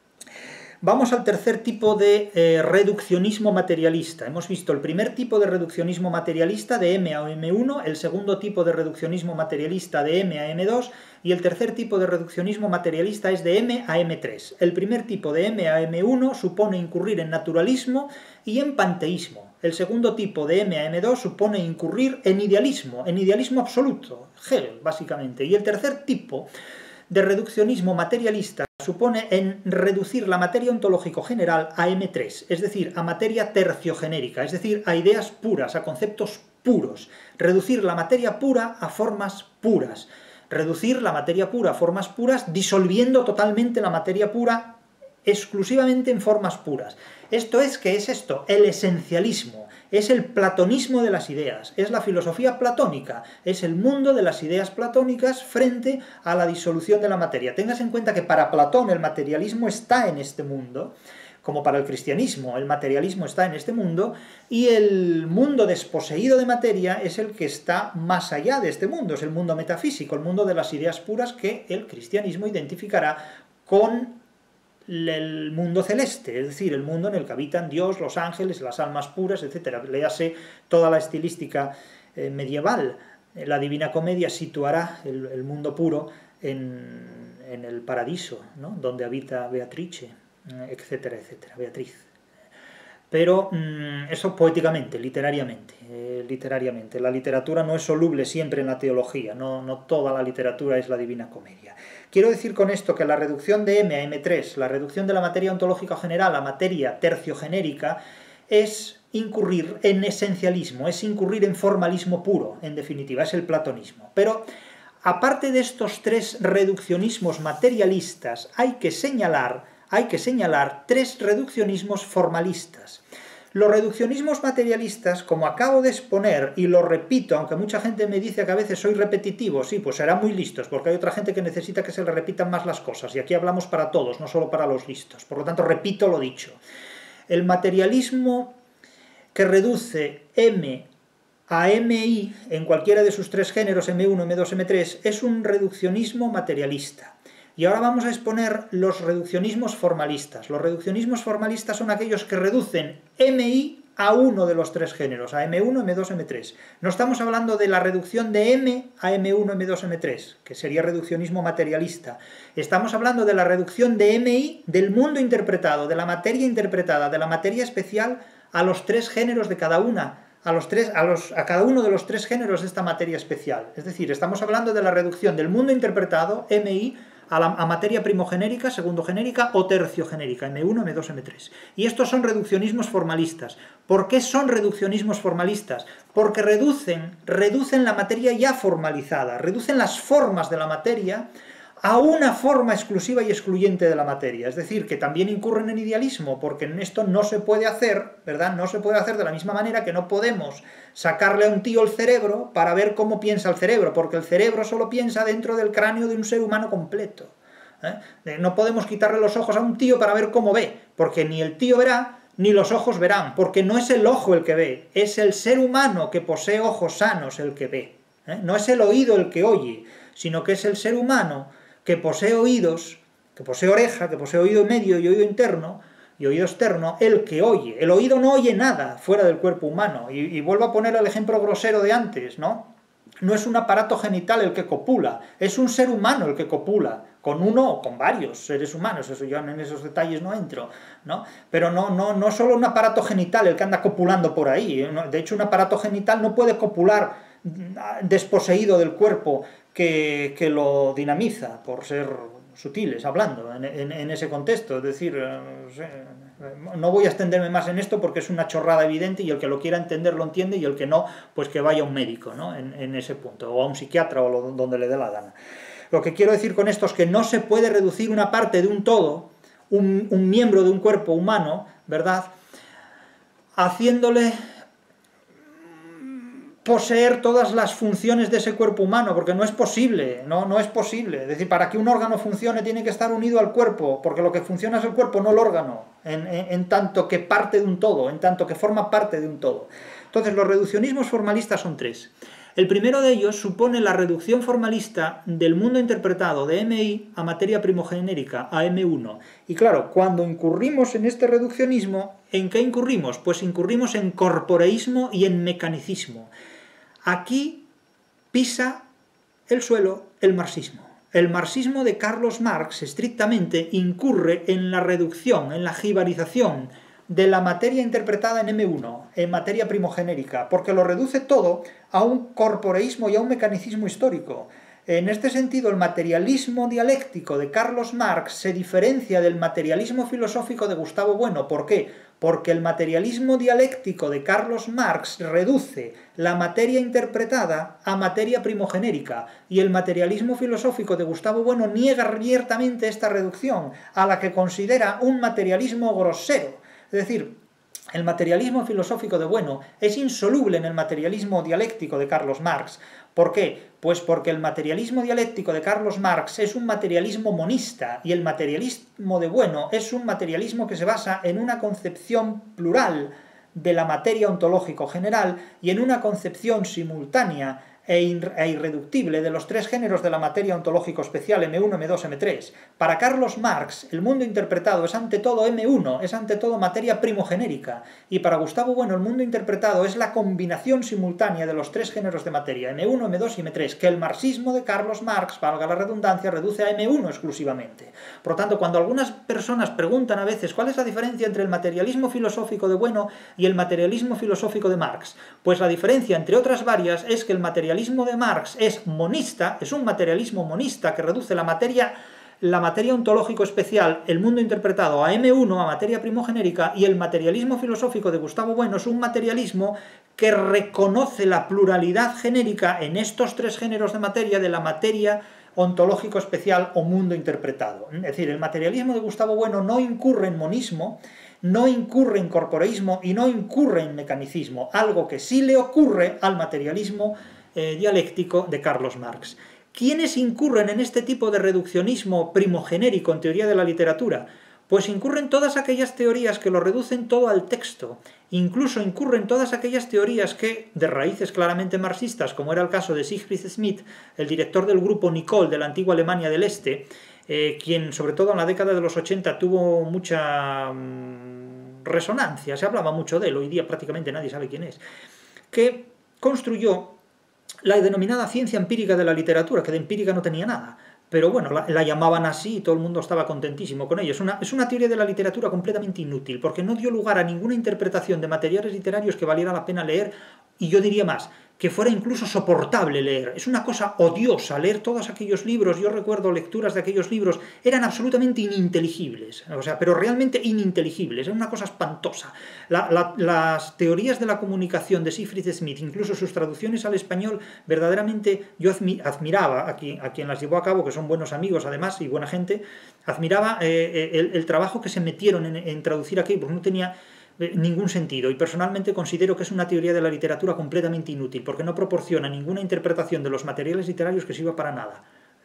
Vamos al tercer tipo de eh, reduccionismo materialista. Hemos visto el primer tipo de reduccionismo materialista de M a M uno, el segundo tipo de reduccionismo materialista de M a M dos y el tercer tipo de reduccionismo materialista es de M a M tres. El primer tipo de M a M uno supone incurrir en naturalismo y en panteísmo. El segundo tipo de M a M dos supone incurrir en idealismo, en idealismo absoluto, Hegel, básicamente. Y el tercer tipo de reduccionismo materialista supone en reducir la materia ontológico general a M tres, es decir, a materia terciogenérica, es decir, a ideas puras, a conceptos puros. Reducir la materia pura a formas puras. Reducir la materia pura a formas puras, disolviendo totalmente la materia pura exclusivamente en formas puras. Esto es, ¿qué es esto? El esencialismo, es el platonismo de las ideas, es la filosofía platónica, es el mundo de las ideas platónicas frente a la disolución de la materia. Tengas en cuenta que para Platón el materialismo está en este mundo, como para el cristianismo el materialismo está en este mundo, y el mundo desposeído de materia es el que está más allá de este mundo, es el mundo metafísico, el mundo de las ideas puras que el cristianismo identificará con el mundo celeste, es decir, el mundo en el que habitan Dios, los ángeles, las almas puras, etcétera. Léase toda la estilística eh, medieval. La Divina Comedia situará el, el mundo puro en, en el paraíso, ¿no? Donde habita Beatrice, etcétera, etcétera, Beatriz. Pero mmm, eso poéticamente, literariamente, eh, literariamente. La literatura no es soluble siempre en la teología, no, no toda la literatura es la Divina Comedia. Quiero decir con esto que la reducción de M a M tres, la reducción de la materia ontológica general a materia terciogenérica, es incurrir en esencialismo, es incurrir en formalismo puro, en definitiva, es el platonismo. Pero aparte de estos tres reduccionismos materialistas, hay que señalar, hay que señalar tres reduccionismos formalistas. Los reduccionismos materialistas, como acabo de exponer, y lo repito, aunque mucha gente me dice que a veces soy repetitivo, sí, pues serán muy listos, porque hay otra gente que necesita que se le repitan más las cosas, y aquí hablamos para todos, no solo para los listos. Por lo tanto, repito lo dicho. El materialismo que reduce M a M I en cualquiera de sus tres géneros, M uno, M dos, M tres, es un reduccionismo materialista. Y ahora vamos a exponer los reduccionismos formalistas. Los reduccionismos formalistas son aquellos que reducen M I a uno de los tres géneros, a M uno, M dos, M tres. No estamos hablando de la reducción de M a M uno, M dos, M tres, que sería reduccionismo materialista. Estamos hablando de la reducción de M I del mundo interpretado, de la materia interpretada, de la materia especial a los tres géneros de cada una. A, los tres, a, los, a cada uno de los tres géneros de esta materia especial. Es decir, estamos hablando de la reducción del mundo interpretado, M I, a, la, a materia primogenérica, segundogenérica o terciogenérica, M uno, M dos, M tres. Y estos son reduccionismos formalistas. ¿Por qué son reduccionismos formalistas? Porque reducen, reducen la materia ya formalizada, reducen las formas de la materia a una forma exclusiva y excluyente de la materia, es decir, que también incurren en idealismo, porque en esto no se puede hacer, ¿verdad? No se puede hacer de la misma manera que no podemos sacarle a un tío el cerebro para ver cómo piensa el cerebro, porque el cerebro solo piensa dentro del cráneo de un ser humano completo. ¿eh? No podemos quitarle los ojos a un tío para ver cómo ve, porque ni el tío verá, ni los ojos verán, porque no es el ojo el que ve, es el ser humano que posee ojos sanos el que ve. ¿eh? No es el oído el que oye, sino que es el ser humano que posee oídos, que posee oreja, que posee oído medio y oído interno, y oído externo, el que oye. El oído no oye nada fuera del cuerpo humano. Y, y vuelvo a poner el ejemplo grosero de antes, ¿no? No es un aparato genital el que copula, es un ser humano el que copula, con uno o con varios seres humanos, eso yo en esos detalles no entro, ¿no? Pero no, no, no solo un aparato genital el que anda copulando por ahí, de hecho un aparato genital no puede copular desposeído del cuerpo que, que lo dinamiza, por ser sutiles hablando en, en, en ese contexto, es decir, no voy a extenderme más en esto porque es una chorrada evidente y el que lo quiera entender lo entiende y el que no, pues que vaya a un médico, ¿no? en, en ese punto, o a un psiquiatra o lo, donde le dé la gana. Lo que quiero decir con esto es que no se puede reducir una parte de un todo, un, un miembro de un cuerpo humano, ¿verdad?, haciéndole poseer todas las funciones de ese cuerpo humano, porque no es posible, no, no es posible. Es decir, para que un órgano funcione tiene que estar unido al cuerpo, porque lo que funciona es el cuerpo, no el órgano, en, en, en tanto que parte de un todo, en tanto que forma parte de un todo. Entonces, los reduccionismos formalistas son tres. El primero de ellos supone la reducción formalista del mundo interpretado de M I a materia primogenérica, a M uno. Y claro, cuando incurrimos en este reduccionismo, ¿en qué incurrimos? Pues incurrimos en corporeísmo y en mecanicismo. Aquí pisa el suelo el marxismo. El marxismo de Carlos Marx, estrictamente, incurre en la reducción, en la jibarización de la materia interpretada en M uno, en materia primogenérica, porque lo reduce todo a un corporeísmo y a un mecanicismo histórico. En este sentido, el materialismo dialéctico de Carlos Marx se diferencia del materialismo filosófico de Gustavo Bueno. ¿Por qué? Porque el materialismo dialéctico de Carlos Marx reduce la materia interpretada a materia primogenérica, y el materialismo filosófico de Gustavo Bueno niega abiertamente esta reducción, a la que considera un materialismo grosero. Es decir, el materialismo filosófico de Bueno es insoluble en el materialismo dialéctico de Carlos Marx. ¿Por qué? Pues porque el materialismo dialéctico de Carlos Marx es un materialismo monista, y el materialismo de Bueno es un materialismo que se basa en una concepción plural de la materia ontológico general y en una concepción simultánea e irreductible de los tres géneros de la materia ontológico especial, M uno, M dos, M tres. Para Carlos Marx, el mundo interpretado es ante todo M uno, es ante todo materia primogenérica, y para Gustavo Bueno el mundo interpretado es la combinación simultánea de los tres géneros de materia, M uno, M dos y M tres, que el marxismo de Carlos Marx, valga la redundancia, reduce a M uno exclusivamente. Por lo tanto, cuando algunas personas preguntan a veces cuál es la diferencia entre el materialismo filosófico de Bueno y el materialismo filosófico de Marx, pues la diferencia, entre otras varias, es que el materialismo de Marx es monista, es un materialismo monista que reduce la materia, la materia ontológico especial, el mundo interpretado, a M uno, a materia primogenérica, y el materialismo filosófico de Gustavo Bueno es un materialismo que reconoce la pluralidad genérica en estos tres géneros de materia de la materia ontológico especial o mundo interpretado. Es decir, el materialismo de Gustavo Bueno no incurre en monismo, no incurre en corporeísmo y no incurre en mecanicismo, algo que sí le ocurre al materialismo eh, dialéctico de Carlos Marx. ¿Quiénes incurren en este tipo de reduccionismo primogenérico en teoría de la literatura? Pues incurren todas aquellas teorías que lo reducen todo al texto. Incluso incurren todas aquellas teorías que, de raíces claramente marxistas, como era el caso de Siegfried Schmidt, el director del grupo Nicole de la antigua Alemania del Este, eh, quien sobre todo en la década de los ochenta tuvo mucha mmm, resonancia, se hablaba mucho de él, hoy día prácticamente nadie sabe quién es, que construyó la denominada ciencia empírica de la literatura, que de empírica no tenía nada, pero bueno, la, la llamaban así y todo el mundo estaba contentísimo con ello. Es una, es una teoría de la literatura completamente inútil, porque no dio lugar a ninguna interpretación de materiales literarios que valiera la pena leer, y yo diría más, que fuera incluso soportable leer. Es una cosa odiosa leer todos aquellos libros. Yo recuerdo lecturas de aquellos libros, eran absolutamente ininteligibles, o sea, pero realmente ininteligibles, era una cosa espantosa. La, la, las teorías de la comunicación de Siegfried Schmidt, incluso sus traducciones al español, verdaderamente yo admiraba a quien, a quien las llevó a cabo, que son buenos amigos además y buena gente, admiraba eh, el, el trabajo que se metieron en, en traducir aquí, porque no tenía ningún sentido, y personalmente considero que es una teoría de la literatura completamente inútil, porque no proporciona ninguna interpretación de los materiales literarios que sirva para nada.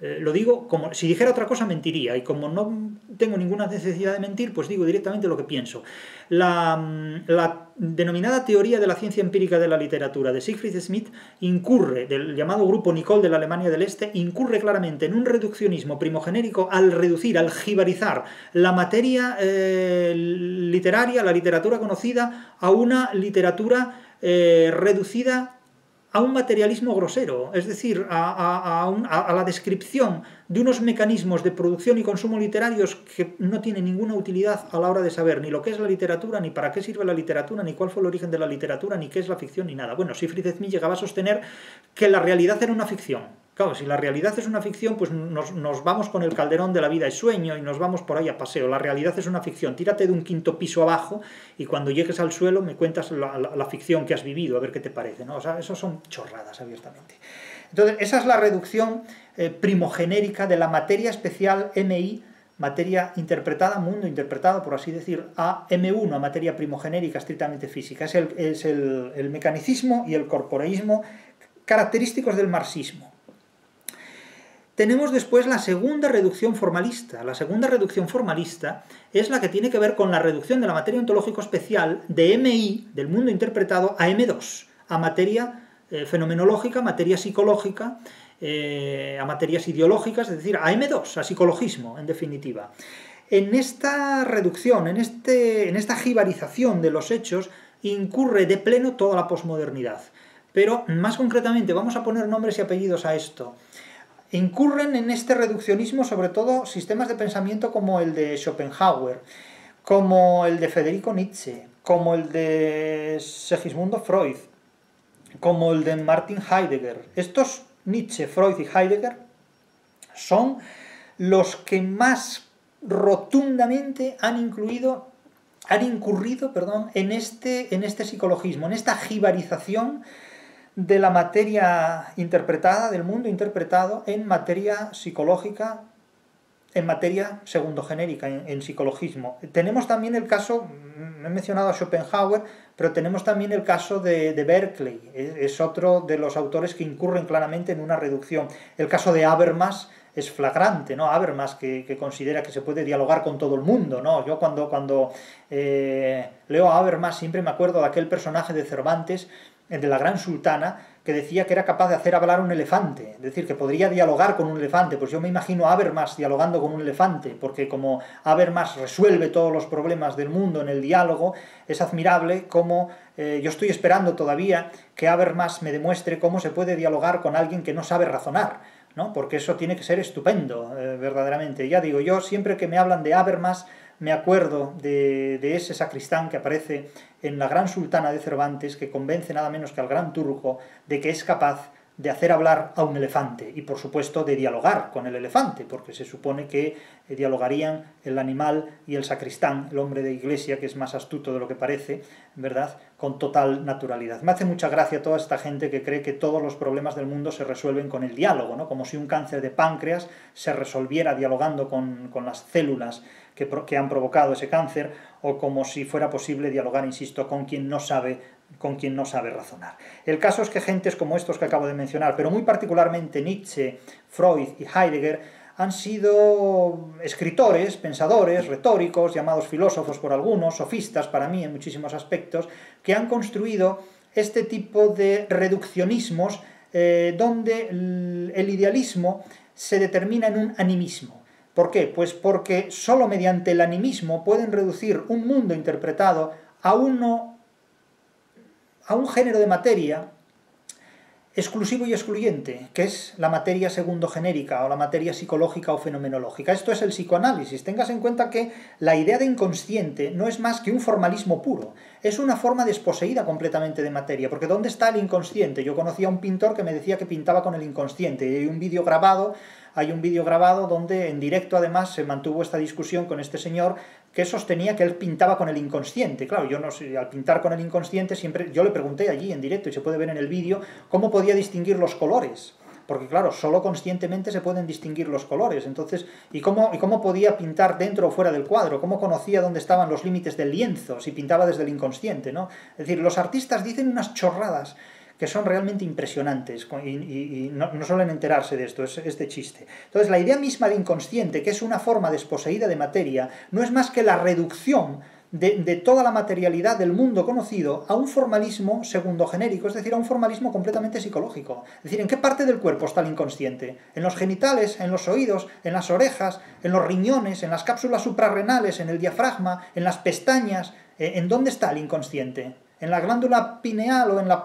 Eh, lo digo como si dijera otra cosa mentiría, y como no tengo ninguna necesidad de mentir, pues digo directamente lo que pienso. La, la denominada teoría de la ciencia empírica de la literatura de Siegfried Schmidt incurre, del llamado grupo Nicole de la Alemania del Este, incurre claramente en un reduccionismo primogenérico al reducir, al jibarizar la materia eh, literaria, la literatura conocida, a una literatura eh, reducida a un materialismo grosero, es decir, a, a, a, un, a, a la descripción de unos mecanismos de producción y consumo literarios que no tienen ninguna utilidad a la hora de saber ni lo que es la literatura, ni para qué sirve la literatura, ni cuál fue el origen de la literatura, ni qué es la ficción, ni nada. Bueno, Siegfried Schmidt llegaba a sostener que la realidad era una ficción. Claro, si la realidad es una ficción, pues nos, nos vamos con el calderón de la vida es sueño y nos vamos por ahí a paseo. La realidad es una ficción. Tírate de un quinto piso abajo y cuando llegues al suelo me cuentas la, la, la ficción que has vivido, a ver qué te parece, ¿no? O sea, eso son chorradas, abiertamente. Entonces, esa es la reducción eh, primogenérica de la materia especial M I, materia interpretada, mundo interpretado, por así decir, a M uno, a materia primogenérica estrictamente física. Es el, es el, el mecanicismo y el corporeísmo característicos del marxismo. Tenemos después la segunda reducción formalista. La segunda reducción formalista es la que tiene que ver con la reducción de la materia ontológico especial de M I, del mundo interpretado, a M dos, a materia eh, fenomenológica, materia psicológica, eh, a materias ideológicas, es decir, a M dos, a psicologismo, en definitiva. En esta reducción, en, este, en esta jibarización de los hechos, incurre de pleno toda la posmodernidad. Pero, más concretamente, vamos a poner nombres y apellidos a esto. Incurren en este reduccionismo sobre todo sistemas de pensamiento como el de Schopenhauer, como el de Federico Nietzsche, como el de Segismundo Freud, como el de Martin Heidegger. Estos Nietzsche, Freud y Heidegger son los que más rotundamente han incluido, han incurrido, perdón, en este, en este psicologismo, en esta jibarización de la materia interpretada, del mundo interpretado, en materia psicológica, en materia segundogenérica, en, en psicologismo. Tenemos también el caso, he mencionado a Schopenhauer, pero tenemos también el caso de, de Berkeley, es, es otro de los autores que incurren claramente en una reducción. El caso de Habermas es flagrante, ¿no? Habermas, que, que considera que se puede dialogar con todo el mundo, ¿no? Yo cuando, cuando eh, leo a Habermas siempre me acuerdo de aquel personaje de Cervantes, de la Gran Sultana, que decía que era capaz de hacer hablar un elefante, es decir, que podría dialogar con un elefante. Pues yo me imagino a Habermas dialogando con un elefante, porque como Habermas resuelve todos los problemas del mundo en el diálogo, es admirable cómo eh, yo estoy esperando todavía que Habermas me demuestre cómo se puede dialogar con alguien que no sabe razonar, ¿no? Porque eso tiene que ser estupendo, eh, verdaderamente. Ya digo, yo siempre que me hablan de Habermas, me acuerdo de, de ese sacristán que aparece en La Gran Sultana de Cervantes, que convence nada menos que al gran turco de que es capaz de hacer hablar a un elefante y, por supuesto, de dialogar con el elefante, porque se supone que eh, dialogarían el animal y el sacristán, el hombre de iglesia, que es más astuto de lo que parece, ¿verdad?, con total naturalidad. Me hace mucha gracia toda esta gente que cree que todos los problemas del mundo se resuelven con el diálogo, ¿no? Como si un cáncer de páncreas se resolviera dialogando con, con las células que, que han provocado ese cáncer, o como si fuera posible dialogar, insisto, con quien no sabe con quien no sabe razonar. El caso es que gentes como estos que acabo de mencionar, pero muy particularmente Nietzsche, Freud y Heidegger, han sido escritores, pensadores, retóricos, llamados filósofos por algunos, sofistas para mí en muchísimos aspectos, que han construido este tipo de reduccionismos eh, donde el idealismo se determina en un animismo. ¿Por qué? Pues porque solo mediante el animismo pueden reducir un mundo interpretado a uno a un género de materia exclusivo y excluyente, que es la materia segundogenérica o la materia psicológica o fenomenológica. Esto es el psicoanálisis. Tengas en cuenta que la idea de inconsciente no es más que un formalismo puro. Es una forma desposeída completamente de materia, porque ¿dónde está el inconsciente? Yo conocía a un pintor que me decía que pintaba con el inconsciente, y hay un vídeo grabado, hay un vídeo grabado donde en directo además se mantuvo esta discusión con este señor que sostenía que él pintaba con el inconsciente. Claro, yo no sé, al pintar con el inconsciente siempre, yo le pregunté allí en directo, y se puede ver en el vídeo, cómo podía distinguir los colores, porque claro, solo conscientemente se pueden distinguir los colores. Entonces, ¿y cómo, y cómo podía pintar dentro o fuera del cuadro? ¿Cómo conocía dónde estaban los límites del lienzo, si pintaba desde el inconsciente, ¿no? Es decir, los artistas dicen unas chorradas que son realmente impresionantes, y, y, y no, no suelen enterarse de esto, es, es de chiste. Entonces, la idea misma de inconsciente, que es una forma desposeída de materia, no es más que la reducción De, de toda la materialidad del mundo conocido a un formalismo segundogenérico, es decir, a un formalismo completamente psicológico. Es decir, ¿en qué parte del cuerpo está el inconsciente? ¿En los genitales, en los oídos, en las orejas, en los riñones, en las cápsulas suprarrenales, en el diafragma, en las pestañas? ¿En dónde está el inconsciente? ¿En la glándula pineal o en la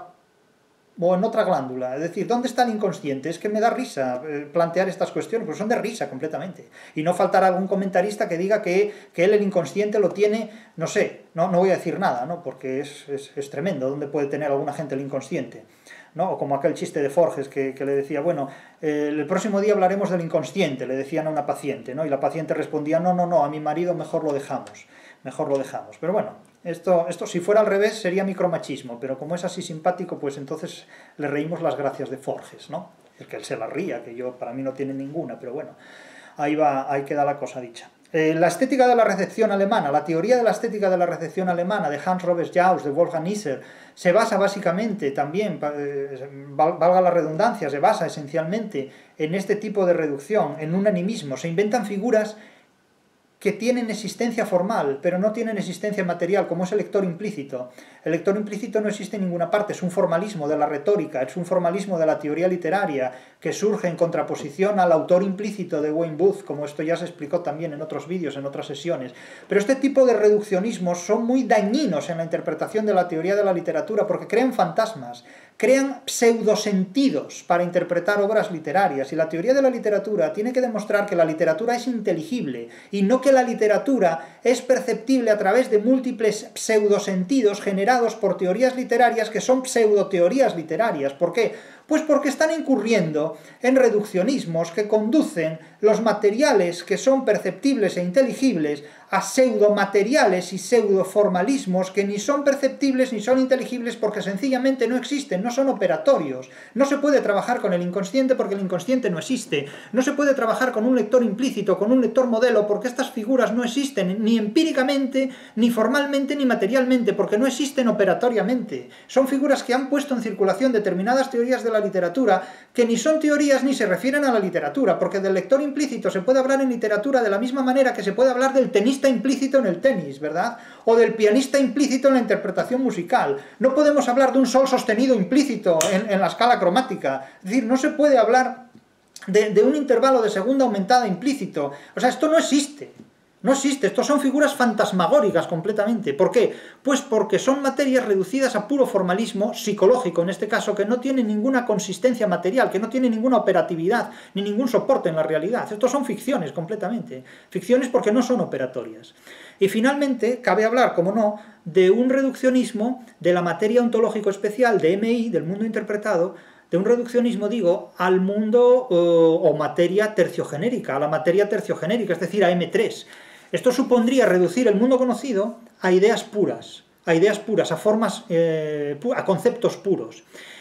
o en otra glándula? Es decir, ¿dónde está el inconsciente? Es que me da risa plantear estas cuestiones, porque son de risa completamente. Y no faltará algún comentarista que diga que, que él el inconsciente lo tiene, no sé, no, no voy a decir nada, ¿no? Porque es, es, es tremendo, ¿dónde puede tener alguna gente el inconsciente? ¿No? O como aquel chiste de Forges que, que le decía, bueno, eh, el próximo día hablaremos del inconsciente, le decían a una paciente, ¿no? Y la paciente respondía, no, no, no, a mi marido mejor lo dejamos, mejor lo dejamos. Pero bueno, Esto, esto si fuera al revés sería micromachismo, pero como es así simpático, pues entonces le reímos las gracias de Forges, ¿no? El que él se la ría, que yo para mí no tiene ninguna, pero bueno, ahí va, ahí queda la cosa dicha. Eh, la estética de la recepción alemana, la teoría de la estética de la recepción alemana de Hans Robert Jauss, de Wolfgang Isser, se basa básicamente también, eh, valga la redundancia, se basa esencialmente en este tipo de reducción, en un animismo. Se inventan figuras que tienen existencia formal, pero no tienen existencia material, como es el lector implícito. El lector implícito no existe en ninguna parte, es un formalismo de la retórica, es un formalismo de la teoría literaria, que surge en contraposición al autor implícito de Wayne Booth, como esto ya se explicó también en otros vídeos, en otras sesiones. Pero este tipo de reduccionismos son muy dañinos en la interpretación de la teoría de la literatura, porque crean fantasmas, crean pseudosentidos para interpretar obras literarias, y la teoría de la literatura tiene que demostrar que la literatura es inteligible, y no que la literatura es perceptible a través de múltiples pseudosentidos generados por teorías literarias que son pseudoteorías literarias. ¿Por qué? Pues porque están incurriendo en reduccionismos que conducen los materiales que son perceptibles e inteligibles a pseudomateriales y pseudoformalismos que ni son perceptibles ni son inteligibles porque sencillamente no existen, no son operatorios. No se puede trabajar con el inconsciente porque el inconsciente no existe. No se puede trabajar con un lector implícito, con un lector modelo, porque estas figuras no existen ni empíricamente, ni formalmente, ni materialmente, porque no existen operatoriamente. Son figuras que han puesto en circulación determinadas teorías de la literatura que ni son teorías ni se refieren a la literatura, porque del lector implícito se puede hablar en literatura de la misma manera que se puede hablar del tenista implícito en el tenis, ¿verdad? O del pianista implícito en la interpretación musical. No podemos hablar de un sol sostenido implícito en, en la escala cromática. Es decir, no se puede hablar de, de un intervalo de segunda aumentada implícito. O sea, esto no existe. No existe, estos son figuras fantasmagóricas completamente. ¿Por qué? Pues porque son materias reducidas a puro formalismo psicológico, en este caso, que no tiene ninguna consistencia material, que no tiene ninguna operatividad, ni ningún soporte en la realidad. Estos son ficciones completamente. Ficciones porque no son operatorias. Y finalmente, cabe hablar, como no, de un reduccionismo de la materia ontológico especial de M I, del mundo interpretado, de un reduccionismo, digo, al mundo o, o materia terciogenérica, a la materia terciogenérica, es decir, a M tres. Esto supondría reducir el mundo conocido a ideas puras, a ideas puras, a formas, eh, a conceptos puros.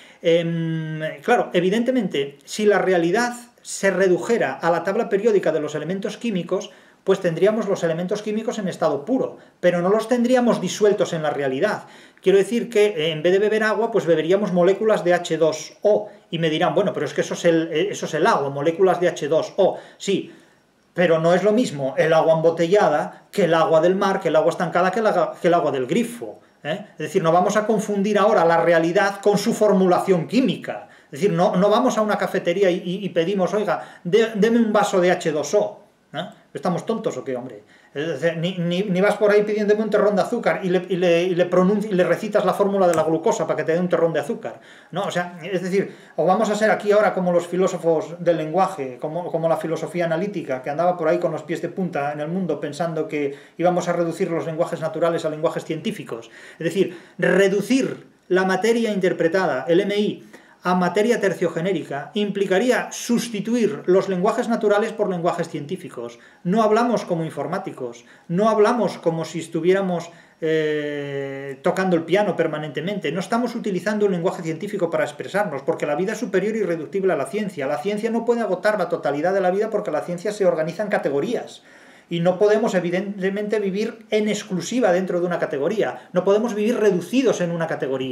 Eh, claro, evidentemente, si la realidad se redujera a la tabla periódica de los elementos químicos, pues tendríamos los elementos químicos en estado puro, pero no los tendríamos disueltos en la realidad. Quiero decir que eh, en vez de beber agua, pues beberíamos moléculas de H dos O, y me dirán, bueno, pero es que eso es el, eso es el agua, moléculas de H dos O, sí, pero no es lo mismo el agua embotellada que el agua del mar, que el agua estancada, que, la, que el agua del grifo. ¿eh? Es decir, no vamos a confundir ahora la realidad con su formulación química. Es decir, no, no vamos a una cafetería y, y, y pedimos, oiga, de, deme un vaso de H dos O. ¿eh? ¿Estamos tontos o qué, hombre? Es decir, ni, ni, ni vas por ahí pidiéndome un terrón de azúcar y le, y le, y le, y le recitas la fórmula de la glucosa para que te dé un terrón de azúcar, ¿no? O sea, es decir, o vamos a ser aquí ahora como los filósofos del lenguaje, como, como la filosofía analítica, que andaba por ahí con los pies de punta en el mundo pensando que íbamos a reducir los lenguajes naturales a lenguajes científicos. Es decir, reducir la materia interpretada, el M I, a materia terciogenérica, implicaría sustituir los lenguajes naturales por lenguajes científicos. No hablamos como informáticos, no hablamos como si estuviéramos eh, tocando el piano permanentemente, no estamos utilizando un lenguaje científico para expresarnos, porque la vida es superior y irreductible a la ciencia. La ciencia no puede agotar la totalidad de la vida porque la ciencia se organiza en categorías. Y no podemos, evidentemente, vivir en exclusiva dentro de una categoría. No podemos vivir reducidos en una categoría.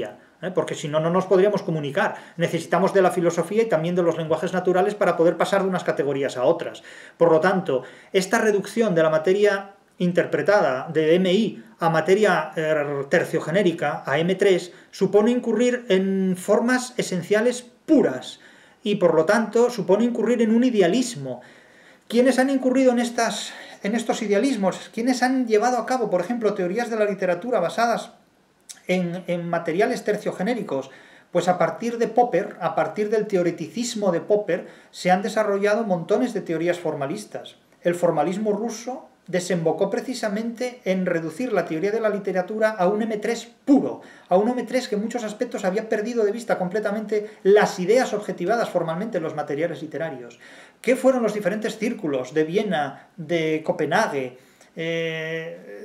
¿eh? Porque si no, no nos podríamos comunicar. Necesitamos de la filosofía y también de los lenguajes naturales para poder pasar de unas categorías a otras. Por lo tanto, esta reducción de la materia interpretada de M I a materia eh, terciogenérica, a M tres, supone incurrir en formas esenciales puras y por lo tanto supone incurrir en un idealismo. ¿Quiénes han incurrido en, estas, en estos idealismos? ¿Quiénes han llevado a cabo, por ejemplo, teorías de la literatura basadas en, en materiales terciogenéricos? Pues a partir de Popper, a partir del teoreticismo de Popper, se han desarrollado montones de teorías formalistas. El formalismo ruso desembocó precisamente en reducir la teoría de la literatura a un M tres puro, a un M tres que en muchos aspectos había perdido de vista completamente las ideas objetivadas formalmente en los materiales literarios. ¿Qué fueron los diferentes círculos de Viena, de Copenhague? Eh,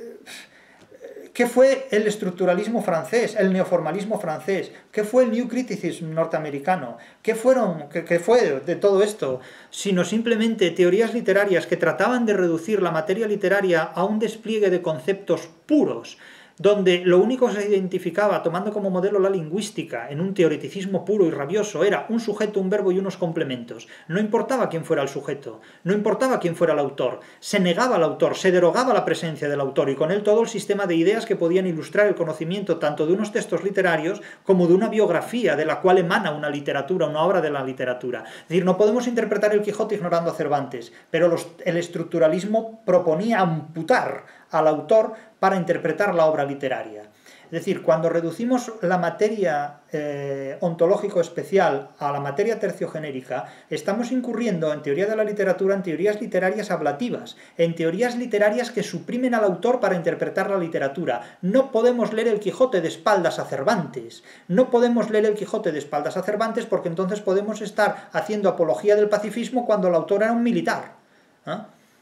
¿Qué fue el estructuralismo francés, el neoformalismo francés? ¿Qué fue el New Criticism norteamericano? ¿Qué, fueron, qué, qué fue de todo esto? Sino simplemente teorías literarias que trataban de reducir la materia literaria a un despliegue de conceptos puros, donde lo único que se identificaba, tomando como modelo la lingüística, en un teoreticismo puro y rabioso, era un sujeto, un verbo y unos complementos. No importaba quién fuera el sujeto, no importaba quién fuera el autor, se negaba al autor, se derogaba la presencia del autor y con él todo el sistema de ideas que podían ilustrar el conocimiento tanto de unos textos literarios como de una biografía de la cual emana una literatura, una obra de la literatura. Es decir, no podemos interpretar el Quijote ignorando a Cervantes, pero los, el estructuralismo proponía amputar al autor para interpretar la obra literaria. Es decir, cuando reducimos la materia eh, ontológico especial a la materia terciogenérica, estamos incurriendo en teoría de la literatura en teorías literarias ablativas, en teorías literarias que suprimen al autor para interpretar la literatura. No podemos leer el Quijote de espaldas a Cervantes, no podemos leer el Quijote de espaldas a Cervantes porque entonces podemos estar haciendo apología del pacifismo cuando el autor era un militar, ¿eh?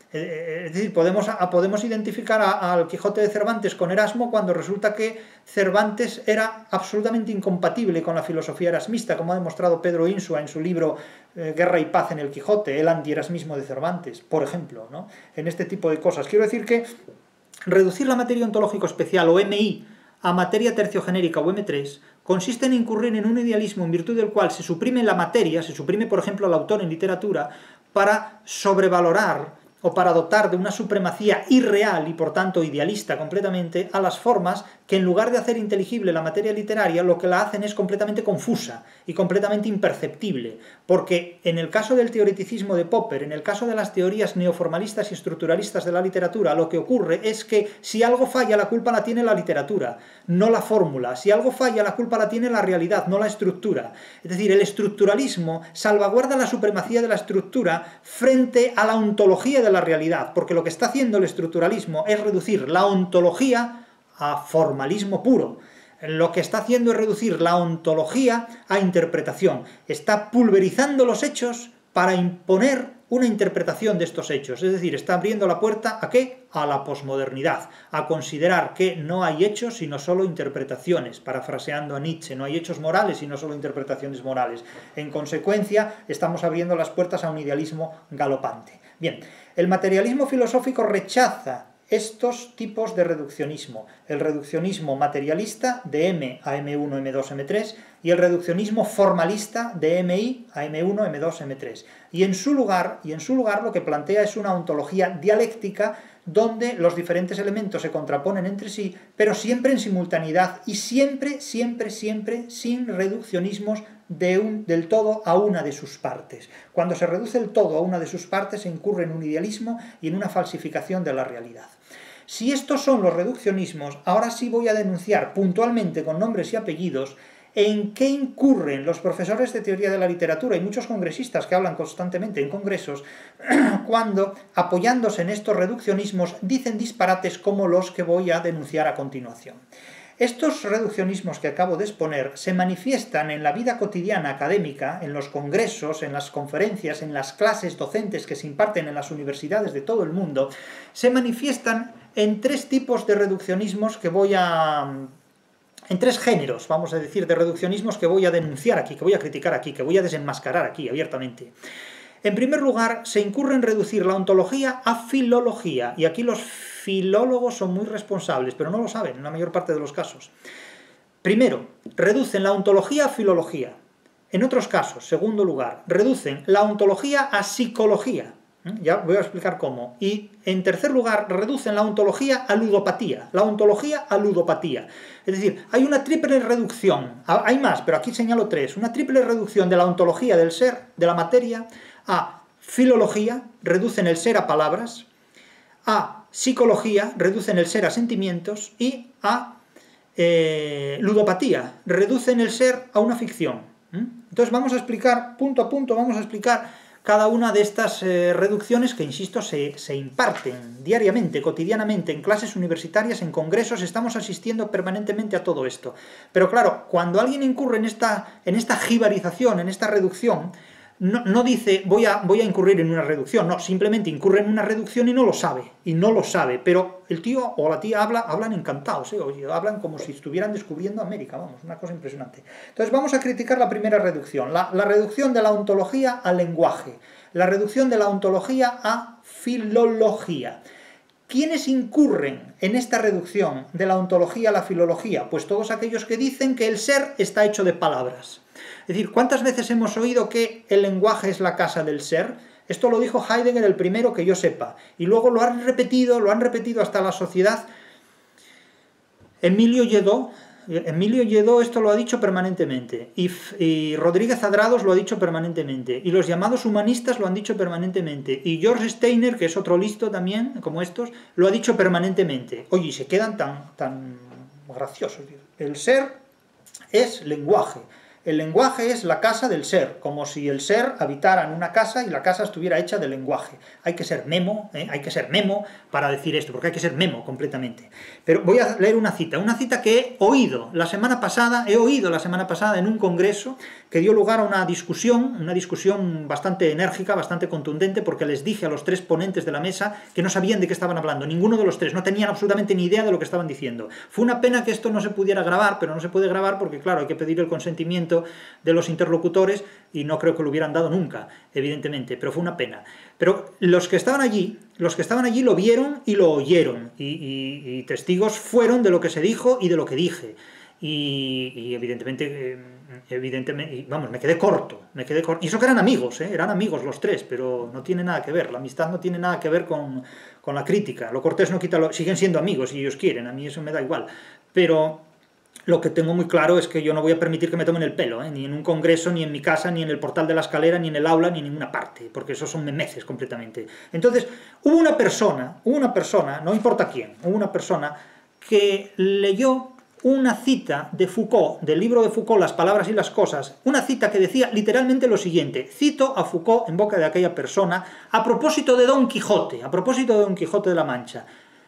Es decir, podemos, podemos identificar a, al Quijote de Cervantes con Erasmo cuando resulta que Cervantes era absolutamente incompatible con la filosofía erasmista, como ha demostrado Pedro Insua en su libro eh, Guerra y Paz en el Quijote, el antierasmismo de Cervantes, por ejemplo, ¿no? En este tipo de cosas. Quiero decir que reducir la materia ontológico especial, o M I, a materia terciogenérica o M tres, consiste en incurrir en un idealismo en virtud del cual se suprime la materia, se suprime, por ejemplo, al autor en literatura, para sobrevalorar o para dotar de una supremacía irreal y por tanto idealista completamente a las formas que en lugar de hacer inteligible la materia literaria lo que la hacen es completamente confusa y completamente imperceptible, porque en el caso del teoreticismo de Popper, en el caso de las teorías neoformalistas y estructuralistas de la literatura, lo que ocurre es que si algo falla la culpa la tiene la literatura, no la fórmula, si algo falla la culpa la tiene la realidad, no la estructura. Es decir, el estructuralismo salvaguarda la supremacía de la estructura frente a la ontología de la realidad, porque lo que está haciendo el estructuralismo es reducir la ontología a formalismo puro. Lo que está haciendo es reducir la ontología a interpretación. Está pulverizando los hechos para imponer una interpretación de estos hechos. Es decir, está abriendo la puerta ¿a qué? A la posmodernidad, a considerar que no hay hechos sino solo interpretaciones. Parafraseando a Nietzsche, no hay hechos morales sino solo interpretaciones morales. En consecuencia, estamos abriendo las puertas a un idealismo galopante. Bien, el materialismo filosófico rechaza estos tipos de reduccionismo, el reduccionismo materialista de M a M uno, M dos, M tres y el reduccionismo formalista de M I a M uno, M dos, M tres. Y en su lugar, y en su lugar lo que plantea es una ontología dialéctica donde los diferentes elementos se contraponen entre sí, pero siempre en simultaneidad y siempre, siempre, siempre sin reduccionismos de un, del todo a una de sus partes. Cuando se reduce el todo a una de sus partes se incurre en un idealismo y en una falsificación de la realidad. Si estos son los reduccionismos, ahora sí voy a denunciar puntualmente con nombres y apellidos en qué incurren los profesores de teoría de la literatura y muchos congresistas que hablan constantemente en congresos cuando, apoyándose en estos reduccionismos, dicen disparates como los que voy a denunciar a continuación. Estos reduccionismos que acabo de exponer se manifiestan en la vida cotidiana académica, en los congresos, en las conferencias, en las clases docentes que se imparten en las universidades de todo el mundo, se manifiestan en tres tipos de reduccionismos que voy a... en tres géneros, vamos a decir, de reduccionismos que voy a denunciar aquí, que voy a criticar aquí, que voy a desenmascarar aquí abiertamente. En primer lugar, se incurre en reducir la ontología a filología, y aquí los filólogos son muy responsables, pero no lo saben en la mayor parte de los casos. Primero, reducen la ontología a filología. En otros casos, segundo lugar, reducen la ontología a psicología. Ya voy a explicar cómo. Y en tercer lugar, reducen la ontología a ludopatía. La ontología a ludopatía. Es decir, hay una triple reducción. Hay más, pero aquí señalo tres. Una triple reducción de la ontología del ser, de la materia, a filología, reducen el ser a palabras, a psicología, reducen el ser a sentimientos, y a eh, ludopatía, reducen el ser a una ficción. Entonces vamos a explicar, punto a punto, vamos a explicar cada una de estas eh, reducciones que, insisto, se, se imparten diariamente, cotidianamente, en clases universitarias, en congresos, estamos asistiendo permanentemente a todo esto. Pero claro, cuando alguien incurre en esta, en esta jibarización, en esta reducción, no, no dice voy a, voy a incurrir en una reducción, no, simplemente incurre en una reducción y no lo sabe, y no lo sabe, pero el tío o la tía habla, hablan encantados, ¿eh? Oye, hablan como si estuvieran descubriendo América, vamos, una cosa impresionante. Entonces vamos a criticar la primera reducción, la, la reducción de la ontología al lenguaje, la reducción de la ontología a filología. ¿Quiénes incurren en esta reducción de la ontología a la filología? Pues todos aquellos que dicen que el ser está hecho de palabras. Es decir, ¿cuántas veces hemos oído que el lenguaje es la casa del ser? Esto lo dijo Heidegger el primero que yo sepa, y luego lo han repetido, lo han repetido hasta la sociedad. Emilio Lledó, Emilio Lledó esto lo ha dicho permanentemente, y, y Rodríguez Adrados lo ha dicho permanentemente, y los llamados humanistas lo han dicho permanentemente, y George Steiner, que es otro listo también, como estos, lo ha dicho permanentemente. Oye, y se quedan tan, tan graciosos. El ser es lenguaje. El lenguaje es la casa del ser, como si el ser habitara en una casa y la casa estuviera hecha de lenguaje. Hay que ser memo, ¿eh? hay que ser memo para decir esto, porque hay que ser memo completamente. Pero voy a leer una cita, una cita que he oído la semana pasada, he oído la semana pasada en un congreso que dio lugar a una discusión, una discusión bastante enérgica, bastante contundente, porque les dije a los tres ponentes de la mesa que no sabían de qué estaban hablando, ninguno de los tres, no tenían absolutamente ni idea de lo que estaban diciendo. Fue una pena que esto no se pudiera grabar, pero no se puede grabar porque, claro, hay que pedir el consentimiento de los interlocutores y no creo que lo hubieran dado nunca, evidentemente, pero fue una pena. Pero los que estaban allí, los que estaban allí lo vieron y lo oyeron, y, y, y testigos fueron de lo que se dijo y de lo que dije. Y, y evidentemente, evidentemente, vamos, me quedé corto, me quedé corto. Y eso que eran amigos, ¿eh? eran amigos los tres, pero no tiene nada que ver, la amistad no tiene nada que ver con, con la crítica. Lo cortés no quita lo... siguen siendo amigos si ellos quieren, a mí eso me da igual. Pero lo que tengo muy claro es que yo no voy a permitir que me tomen el pelo, ¿eh? ni en un congreso, ni en mi casa, ni en el portal de la escalera, ni en el aula, ni en ninguna parte, porque esos son memeces completamente. Entonces, hubo una persona, hubo una persona, no importa quién, hubo una persona que leyó una cita de Foucault, del libro de Foucault, Las palabras y las cosas, una cita que decía literalmente lo siguiente, cito a Foucault en boca de aquella persona, a propósito de Don Quijote, a propósito de Don Quijote de la Mancha.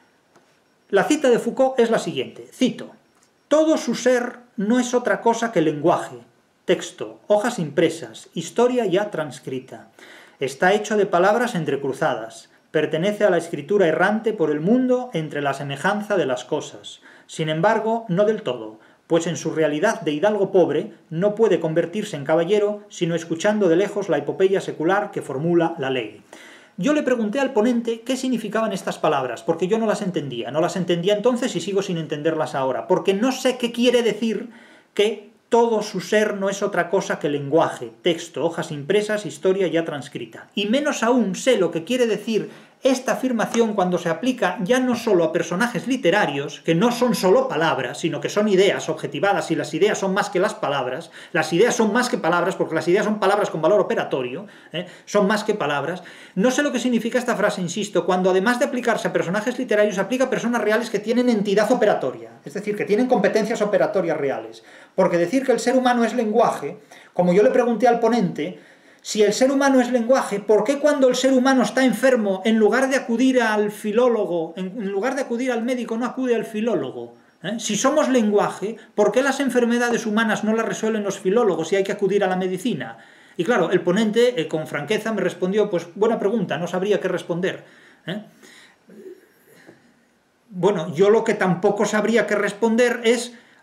La cita de Foucault es la siguiente, cito: todo su ser no es otra cosa que lenguaje, texto, hojas impresas, historia ya transcrita. Está hecho de palabras entrecruzadas, pertenece a la escritura errante por el mundo entre la semejanza de las cosas. Sin embargo, no del todo, pues en su realidad de hidalgo pobre no puede convertirse en caballero sino escuchando de lejos la epopeya secular que formula la ley. Yo le pregunté al ponente qué significaban estas palabras, porque yo no las entendía. No las entendía entonces y sigo sin entenderlas ahora, porque no sé qué quiere decir que todo su ser no es otra cosa que lenguaje, texto, hojas impresas, historia ya transcrita. Y menos aún sé lo que quiere decir esta afirmación cuando se aplica ya no solo a personajes literarios, que no son solo palabras, sino que son ideas objetivadas, y las ideas son más que las palabras, las ideas son más que palabras, porque las ideas son palabras con valor operatorio, ¿eh? son más que palabras. No sé lo que significa esta frase, insisto, cuando además de aplicarse a personajes literarios, se aplica a personas reales que tienen entidad operatoria, es decir, que tienen competencias operatorias reales. Porque decir que el ser humano es lenguaje, como yo le pregunté al ponente, si el ser humano es lenguaje, ¿por qué cuando el ser humano está enfermo, en lugar de acudir al filólogo, en lugar de acudir al médico, no acude al filólogo? ¿Eh? Si somos lenguaje, ¿por qué las enfermedades humanas no las resuelven los filólogos y hay que acudir a la medicina? Y claro, el ponente, eh, con franqueza, me respondió, pues buena pregunta, no sabría qué responder. ¿Eh? Bueno, yo lo que tampoco sabría qué responder es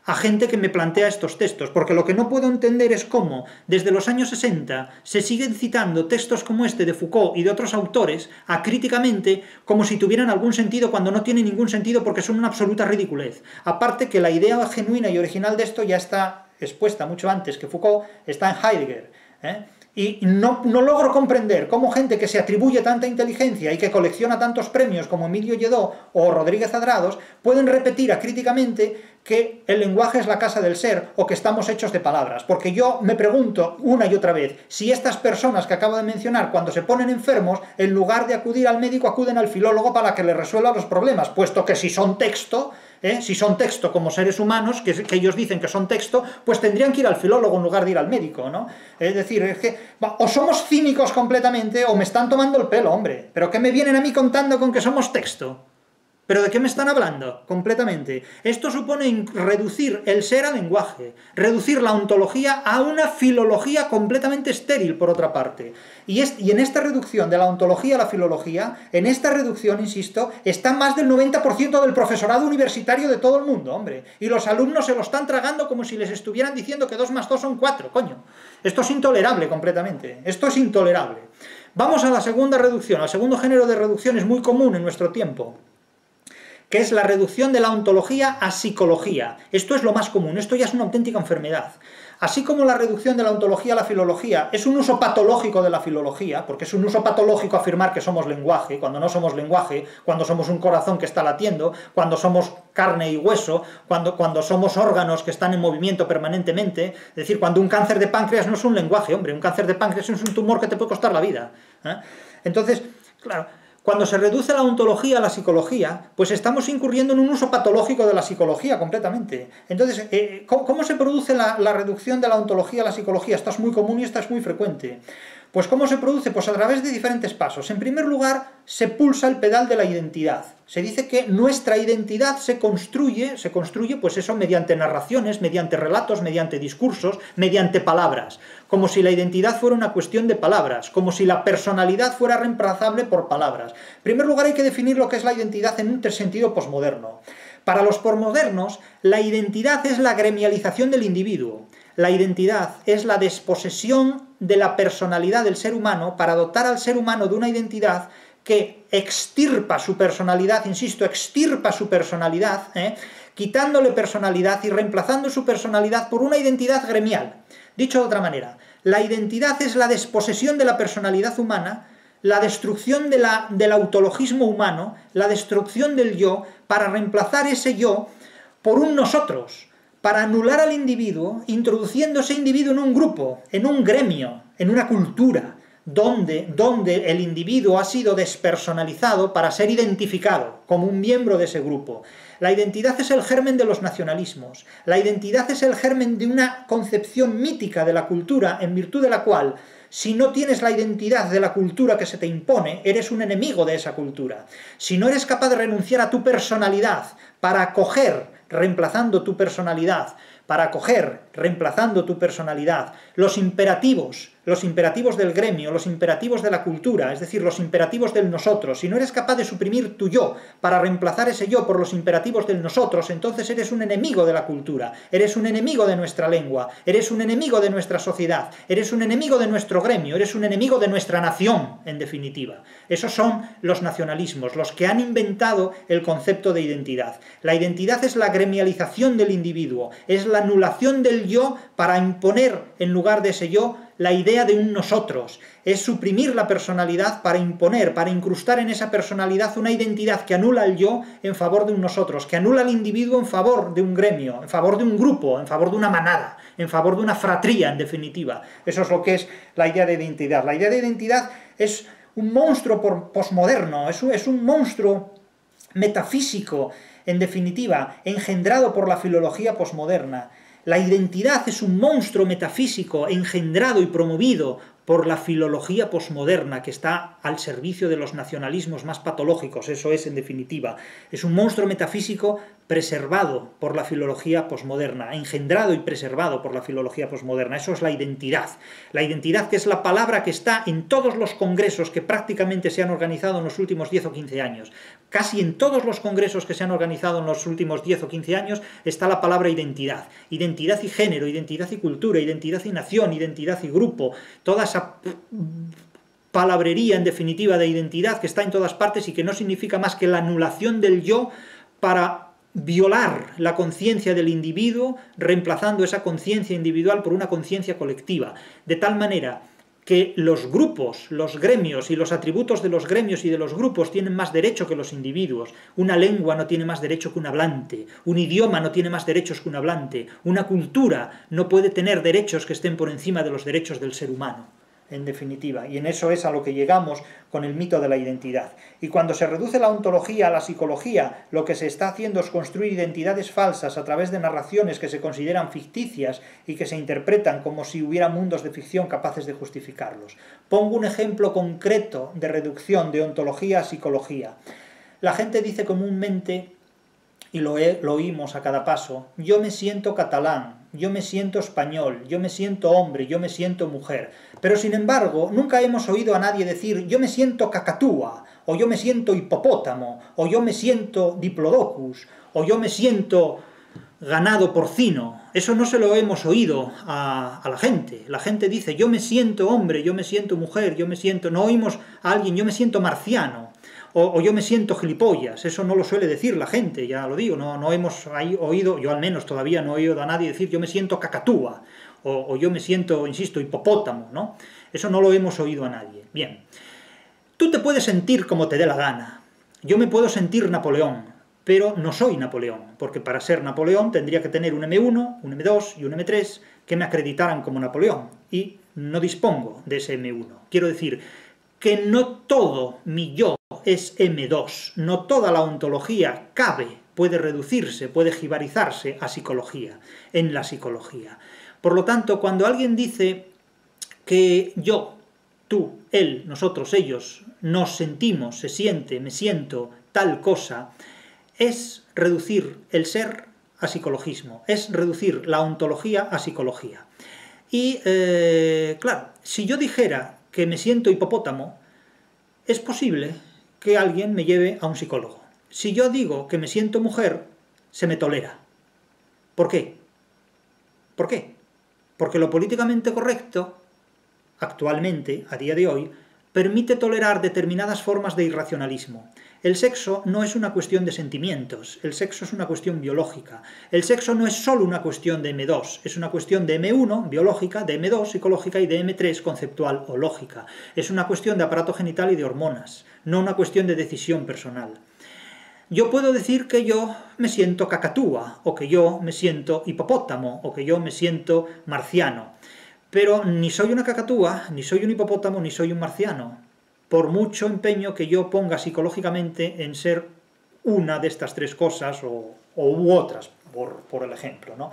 a gente que me plantea estos textos, porque lo que no puedo entender es cómo, desde los años sesenta, se siguen citando textos como este de Foucault y de otros autores acríticamente como si tuvieran algún sentido cuando no tienen ningún sentido porque son una absoluta ridiculez. Aparte que la idea genuina y original de esto ya está expuesta mucho antes que Foucault, está en Heidegger, ¿eh? Y no, no logro comprender cómo gente que se atribuye tanta inteligencia y que colecciona tantos premios como Emilio Lledó o Rodríguez Adrados pueden repetir acríticamente que el lenguaje es la casa del ser o que estamos hechos de palabras. Porque yo me pregunto una y otra vez si estas personas que acabo de mencionar, cuando se ponen enfermos, en lugar de acudir al médico, acuden al filólogo para que les resuelva los problemas, puesto que si son texto... ¿Eh? Si son texto como seres humanos, que, que ellos dicen que son texto, pues tendrían que ir al filólogo en lugar de ir al médico, ¿no? Es decir, es que o somos cínicos completamente o me están tomando el pelo, hombre. ¿Pero qué me vienen a mí contando con que somos texto? ¿Pero de qué me están hablando? Completamente. Esto supone reducir el ser al lenguaje, reducir la ontología a una filología completamente estéril, por otra parte. Y, es, y en esta reducción de la ontología a la filología, en esta reducción, insisto, está más del noventa por ciento del profesorado universitario de todo el mundo, hombre. Y los alumnos se lo están tragando como si les estuvieran diciendo que dos más dos son cuatro, coño. Esto es intolerable completamente. Esto es intolerable. Vamos a la segunda reducción, al segundo género de reducción, es muy común en nuestro tiempo, que es la reducción de la ontología a psicología. Esto es lo más común, esto ya es una auténtica enfermedad. Así como la reducción de la ontología a la filología es un uso patológico de la filología, porque es un uso patológico afirmar que somos lenguaje, cuando no somos lenguaje, cuando somos un corazón que está latiendo, cuando somos carne y hueso, cuando, cuando somos órganos que están en movimiento permanentemente, es decir, cuando un cáncer de páncreas no es un lenguaje, hombre, un cáncer de páncreas es un tumor que te puede costar la vida, ¿eh? Entonces, claro... Cuando se reduce la ontología a la psicología, pues estamos incurriendo en un uso patológico de la psicología completamente. Entonces, eh, ¿cómo, ¿cómo se produce la, la reducción de la ontología a la psicología? Esta es muy común y esta es muy frecuente. Pues ¿cómo se produce? Pues a través de diferentes pasos. En primer lugar, se pulsa el pedal de la identidad. Se dice que nuestra identidad se construye, se construye pues eso mediante narraciones, mediante relatos, mediante discursos, mediante palabras. Como si la identidad fuera una cuestión de palabras, como si la personalidad fuera reemplazable por palabras. En primer lugar hay que definir lo que es la identidad en un sentido posmoderno. Para los posmodernos, la identidad es la gremialización del individuo. La identidad es la desposesión de la personalidad del ser humano para dotar al ser humano de una identidad que extirpa su personalidad, insisto, extirpa su personalidad, ¿eh? quitándole personalidad y reemplazando su personalidad por una identidad gremial. Dicho de otra manera, la identidad es la desposesión de la personalidad humana, la destrucción de la, del autologismo humano, la destrucción del yo, para reemplazar ese yo por un nosotros, para anular al individuo, introduciendo ese individuo en un grupo, en un gremio, en una cultura, donde, donde el individuo ha sido despersonalizado para ser identificado como un miembro de ese grupo. La identidad es el germen de los nacionalismos, la identidad es el germen de una concepción mítica de la cultura, en virtud de la cual, si no tienes la identidad de la cultura que se te impone, eres un enemigo de esa cultura. Si no eres capaz de renunciar a tu personalidad para acoger, reemplazando tu personalidad, para acoger, reemplazando tu personalidad, los imperativos, los imperativos del gremio, los imperativos de la cultura, es decir, los imperativos del nosotros, si no eres capaz de suprimir tu yo para reemplazar ese yo por los imperativos del nosotros, entonces eres un enemigo de la cultura, eres un enemigo de nuestra lengua, eres un enemigo de nuestra sociedad, eres un enemigo de nuestro gremio, eres un enemigo de nuestra nación, en definitiva. Esos son los nacionalismos, los que han inventado el concepto de identidad. La identidad es la gremialización del individuo, es la anulación del yo para imponer en lugar de ese yo la idea de un nosotros, es suprimir la personalidad para imponer, para incrustar en esa personalidad una identidad que anula el yo en favor de un nosotros, que anula al individuo en favor de un gremio, en favor de un grupo, en favor de una manada, en favor de una fratría, en definitiva. Eso es lo que es la idea de identidad. La idea de identidad es un monstruo posmoderno, es un, es un monstruo metafísico, en definitiva, engendrado por la filología posmoderna. La identidad es un monstruo metafísico engendrado y promovido por la filología posmoderna que está al servicio de los nacionalismos más patológicos, eso es en definitiva. Es un monstruo metafísico preservado por la filología posmoderna, engendrado y preservado por la filología posmoderna. Eso es la identidad. La identidad, que es la palabra que está en todos los congresos que prácticamente se han organizado en los últimos diez o quince años. Casi en todos los congresos que se han organizado en los últimos diez o quince años está la palabra identidad. Identidad y género, identidad y cultura, identidad y nación, identidad y grupo. Toda esa palabrería, en definitiva, de identidad que está en todas partes y que no significa más que la anulación del yo para violar la conciencia del individuo, reemplazando esa conciencia individual por una conciencia colectiva, de tal manera que los grupos, los gremios y los atributos de los gremios y de los grupos tienen más derecho que los individuos. Una lengua no tiene más derecho que un hablante, un idioma no tiene más derechos que un hablante, una cultura no puede tener derechos que estén por encima de los derechos del ser humano, en definitiva, y en eso es a lo que llegamos con el mito de la identidad. Y cuando se reduce la ontología a la psicología, lo que se está haciendo es construir identidades falsas a través de narraciones que se consideran ficticias y que se interpretan como si hubiera mundos de ficción capaces de justificarlos. Pongo un ejemplo concreto de reducción de ontología a psicología. La gente dice comúnmente, y lo, he, lo oímos a cada paso, yo me siento catalán, yo me siento español, yo me siento hombre, yo me siento mujer. Pero sin embargo, nunca hemos oído a nadie decir yo me siento cacatúa, o yo me siento hipopótamo, o yo me siento diplodocus, o yo me siento ganado porcino. Eso no se lo hemos oído a, a la gente. La gente dice yo me siento hombre, yo me siento mujer, yo me siento... No oímos a alguien yo me siento marciano. O, o yo me siento gilipollas, eso no lo suele decir la gente, ya lo digo, no, no hemos oído, yo al menos todavía no he oído a nadie decir yo me siento cacatúa, o, o yo me siento, insisto, hipopótamo, ¿no? Eso no lo hemos oído a nadie. Bien, tú te puedes sentir como te dé la gana, yo me puedo sentir Napoleón, pero no soy Napoleón, porque para ser Napoleón tendría que tener un eme uno, un eme dos y un eme tres que me acreditaran como Napoleón, y no dispongo de ese eme uno. Quiero decir que no todo mi yo es eme dos, no toda la ontología cabe, puede reducirse, puede jibarizarse a psicología, en la psicología. Por lo tanto, cuando alguien dice que yo, tú, él, nosotros, ellos, nos sentimos, se siente, me siento, tal cosa, es reducir el ser a psicologismo, es reducir la ontología a psicología. Y, eh, claro, si yo dijera que me siento hipopótamo, es posible que alguien me lleve a un psicólogo. Si yo digo que me siento mujer, se me tolera. ¿Por qué? ¿Por qué? Porque lo políticamente correcto, actualmente, a día de hoy, permite tolerar determinadas formas de irracionalismo. El sexo no es una cuestión de sentimientos, el sexo es una cuestión biológica. El sexo no es solo una cuestión de eme dos, es una cuestión de eme uno, biológica, de eme dos, psicológica, y de eme tres, conceptual o lógica. Es una cuestión de aparato genital y de hormonas, no una cuestión de decisión personal. Yo puedo decir que yo me siento cacatúa, o que yo me siento hipopótamo, o que yo me siento marciano. Pero ni soy una cacatúa, ni soy un hipopótamo, ni soy un marciano. Por mucho empeño que yo ponga psicológicamente en ser una de estas tres cosas, o, o u otras, por, por el ejemplo, ¿no?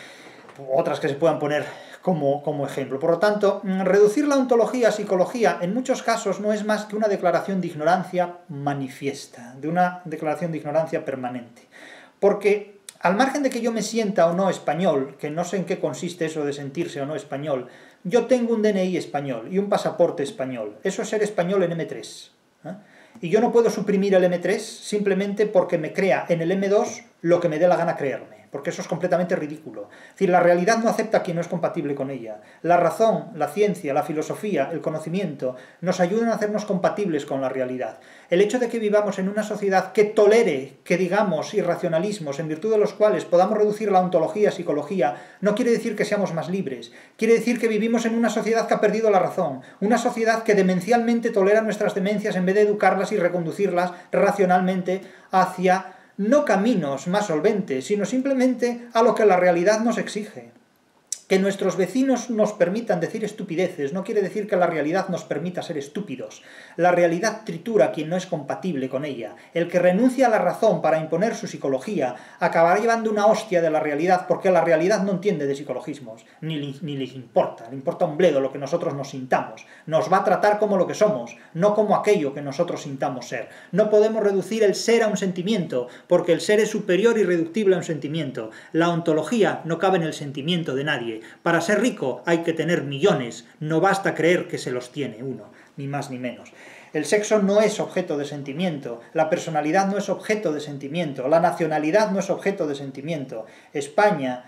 Otras que se puedan poner como, como ejemplo. Por lo tanto, reducir la ontología a psicología en muchos casos no es más que una declaración de ignorancia manifiesta, de una declaración de ignorancia permanente. Porque al margen de que yo me sienta o no español, que no sé en qué consiste eso de sentirse o no español, yo tengo un de ene i español y un pasaporte español. Eso es ser español en eme tres. ¿eh? Y yo no puedo suprimir el eme tres simplemente porque me crea en el eme dos lo que me dé la gana creerme, porque eso es completamente ridículo. Es decir, la realidad no acepta a quien no es compatible con ella. La razón, la ciencia, la filosofía, el conocimiento nos ayudan a hacernos compatibles con la realidad. El hecho de que vivamos en una sociedad que tolere, que digamos, irracionalismos en virtud de los cuales podamos reducir la ontología a psicología, no quiere decir que seamos más libres. Quiere decir que vivimos en una sociedad que ha perdido la razón, una sociedad que demencialmente tolera nuestras demencias en vez de educarlas y reconducirlas racionalmente hacia no caminos más solventes, sino simplemente a lo que la realidad nos exige. Que nuestros vecinos nos permitan decir estupideces no quiere decir que la realidad nos permita ser estúpidos. La realidad tritura a quien no es compatible con ella. El que renuncia a la razón para imponer su psicología acabará llevando una hostia de la realidad, porque la realidad no entiende de psicologismos, ni, ni les importa, le importa un bledo lo que nosotros nos sintamos. Nos va a tratar como lo que somos, no como aquello que nosotros sintamos ser. No podemos reducir el ser a un sentimiento, porque el ser es superior y irreductible a un sentimiento. La ontología no cabe en el sentimiento de nadie. Para ser rico hay que tener millones, no basta creer que se los tiene uno, ni más ni menos. El sexo no es objeto de sentimiento, la personalidad no es objeto de sentimiento, la nacionalidad no es objeto de sentimiento. España,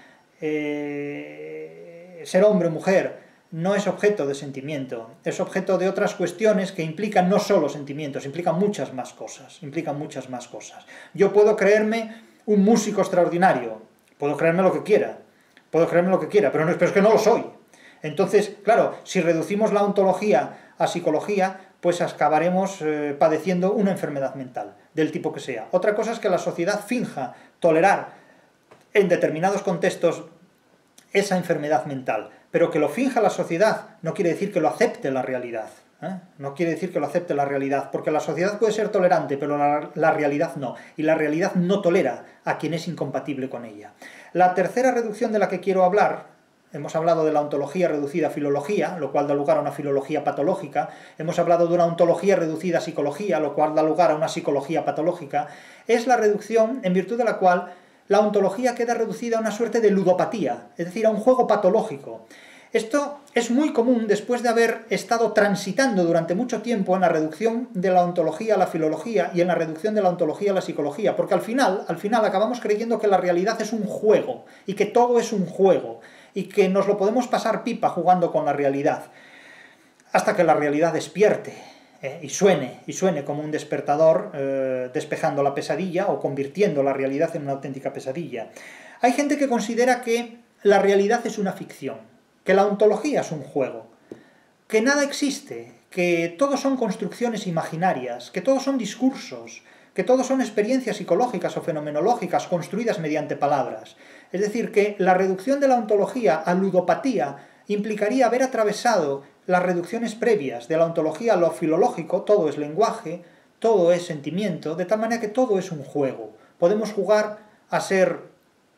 eh, ser hombre o mujer, no es objeto de sentimiento, es objeto de otras cuestiones que implican no solo sentimientos, implican muchas más cosas, implican muchas más cosas. Yo puedo creerme un músico extraordinario, puedo creerme lo que quiera, Puedo creerme lo que quiera, pero, no, pero es que no lo soy. Entonces, claro, si reducimos la ontología a psicología, pues acabaremos eh, padeciendo una enfermedad mental, del tipo que sea. Otra cosa es que la sociedad finja tolerar en determinados contextos esa enfermedad mental, pero que lo finja la sociedad no quiere decir que lo acepte la realidad. ¿eh? No quiere decir que lo acepte la realidad, porque la sociedad puede ser tolerante, pero la, la realidad no, y la realidad no tolera a quien es incompatible con ella. La tercera reducción de la que quiero hablar, hemos hablado de la ontología reducida a filología, lo cual da lugar a una filología patológica, hemos hablado de una ontología reducida a psicología, lo cual da lugar a una psicología patológica, es la reducción en virtud de la cual la ontología queda reducida a una suerte de ludopatía, es decir, a un juego patológico. Esto es muy común después de haber estado transitando durante mucho tiempo en la reducción de la ontología a la filología y en la reducción de la ontología a la psicología, porque al final, al final acabamos creyendo que la realidad es un juego, y que todo es un juego, y que nos lo podemos pasar pipa jugando con la realidad, hasta que la realidad despierte, eh, y suene, y suene como un despertador, eh, despejando la pesadilla o convirtiendo la realidad en una auténtica pesadilla. Hay gente que considera que la realidad es una ficción, que la ontología es un juego, que nada existe, que todo son construcciones imaginarias, que todos son discursos, que todos son experiencias psicológicas o fenomenológicas construidas mediante palabras. Es decir, que la reducción de la ontología a ludopatía implicaría haber atravesado las reducciones previas de la ontología a lo filológico, todo es lenguaje, todo es sentimiento, de tal manera que todo es un juego. Podemos jugar a ser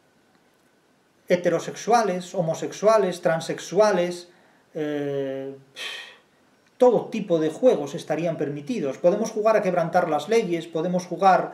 heterosexuales, homosexuales, transexuales, eh, todo tipo de juegos estarían permitidos. Podemos jugar a quebrantar las leyes, podemos jugar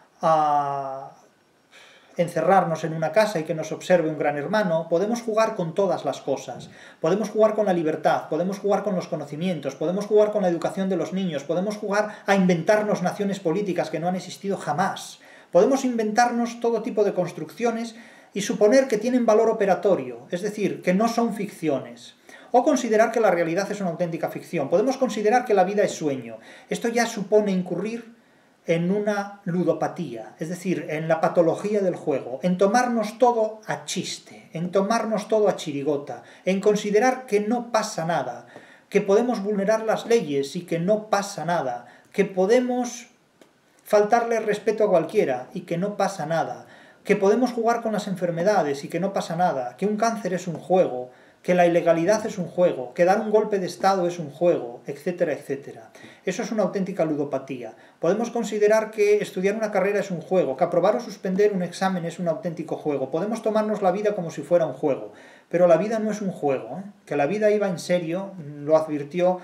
a encerrarnos en una casa y que nos observe un gran hermano, podemos jugar con todas las cosas, podemos jugar con la libertad, podemos jugar con los conocimientos, podemos jugar con la educación de los niños, podemos jugar a inventarnos naciones políticas que no han existido jamás, podemos inventarnos todo tipo de construcciones y suponer que tienen valor operatorio, es decir, que no son ficciones, o considerar que la realidad es una auténtica ficción. Podemos considerar que la vida es sueño. Esto ya supone incurrir en una ludopatía, es decir, en la patología del juego, en tomarnos todo a chiste, en tomarnos todo a chirigota, en considerar que no pasa nada, que podemos vulnerar las leyes y que no pasa nada, que podemos faltarle respeto a cualquiera y que no pasa nada, que podemos jugar con las enfermedades y que no pasa nada, que un cáncer es un juego, que la ilegalidad es un juego, que dar un golpe de Estado es un juego, etcétera, etcétera. Eso es una auténtica ludopatía. Podemos considerar que estudiar una carrera es un juego, que aprobar o suspender un examen es un auténtico juego. Podemos tomarnos la vida como si fuera un juego, pero la vida no es un juego, ¿eh? Que la vida iba en serio, lo advirtió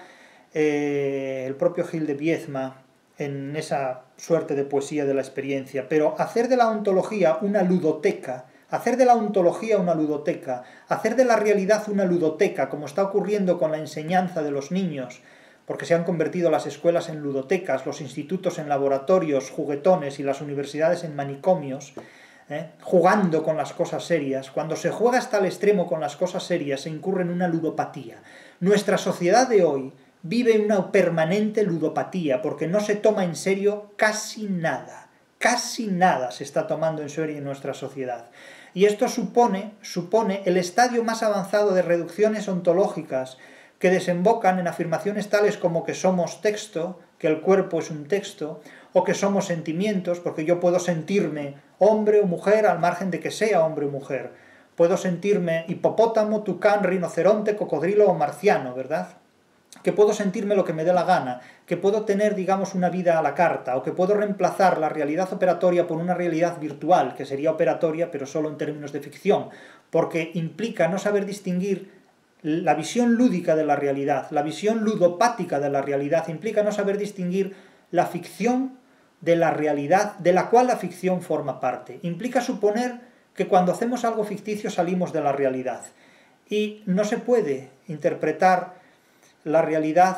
eh, el propio Gil de Viezma, en esa suerte de poesía de la experiencia, pero hacer de la ontología una ludoteca, hacer de la ontología una ludoteca, hacer de la realidad una ludoteca, como está ocurriendo con la enseñanza de los niños, porque se han convertido las escuelas en ludotecas, los institutos en laboratorios, juguetones y las universidades en manicomios, ¿eh? jugando con las cosas serias. Cuando se juega hasta el extremo con las cosas serias, se incurre en una ludopatía. Nuestra sociedad de hoy vive una permanente ludopatía, porque no se toma en serio casi nada. Casi nada se está tomando en serio en nuestra sociedad. Y esto supone, supone el estadio más avanzado de reducciones ontológicas que desembocan en afirmaciones tales como que somos texto, que el cuerpo es un texto, o que somos sentimientos, porque yo puedo sentirme hombre o mujer al margen de que sea hombre o mujer. puedo sentirme hipopótamo, tucán, rinoceronte, cocodrilo o marciano, ¿verdad? Que puedo sentirme lo que me dé la gana, que puedo tener, digamos, una vida a la carta, o que puedo reemplazar la realidad operatoria por una realidad virtual, que sería operatoria, pero solo en términos de ficción, porque implica no saber distinguir la visión lúdica de la realidad, la visión ludopática de la realidad, implica no saber distinguir la ficción de la realidad, de la cual la ficción forma parte. Implica suponer que cuando hacemos algo ficticio salimos de la realidad, y no se puede interpretar la realidad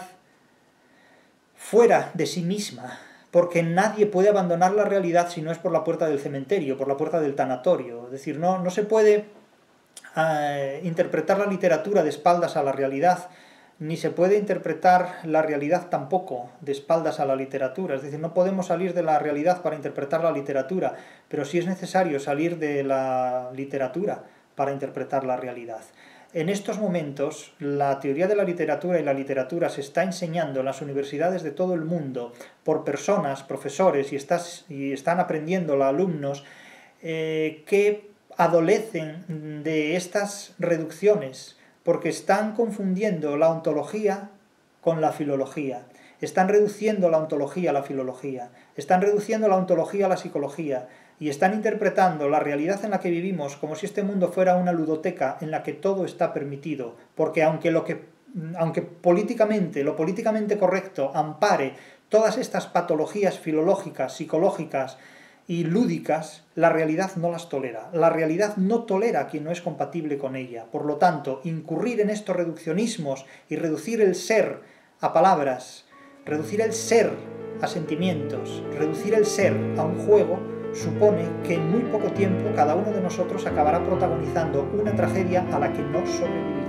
fuera de sí misma, porque nadie puede abandonar la realidad si no es por la puerta del cementerio, por la puerta del tanatorio. Es decir, no, no se puede eh, interpretar la literatura de espaldas a la realidad, ni se puede interpretar la realidad tampoco de espaldas a la literatura. Es decir, no podemos salir de la realidad para interpretar la literatura, pero sí es necesario salir de la literatura para interpretar la realidad. En estos momentos, la teoría de la literatura y la literatura se está enseñando en las universidades de todo el mundo por personas, profesores, y, estás, y están aprendiendo los alumnos eh, que adolecen de estas reducciones, porque están confundiendo la ontología con la filología. Están reduciendo la ontología a la filología. Están reduciendo la ontología a la psicología. Y están interpretando la realidad en la que vivimos como si este mundo fuera una ludoteca en la que todo está permitido, porque aunque lo que, aunque políticamente, lo políticamente correcto ampare todas estas patologías filológicas, psicológicas y lúdicas, la realidad no las tolera. La realidad no tolera a quien no es compatible con ella. Por lo tanto, incurrir en estos reduccionismos y reducir el ser a palabras, reducir el ser a sentimientos, reducir el ser a un juego, supone que en muy poco tiempo cada uno de nosotros acabará protagonizando una tragedia a la que no sobrevivirá.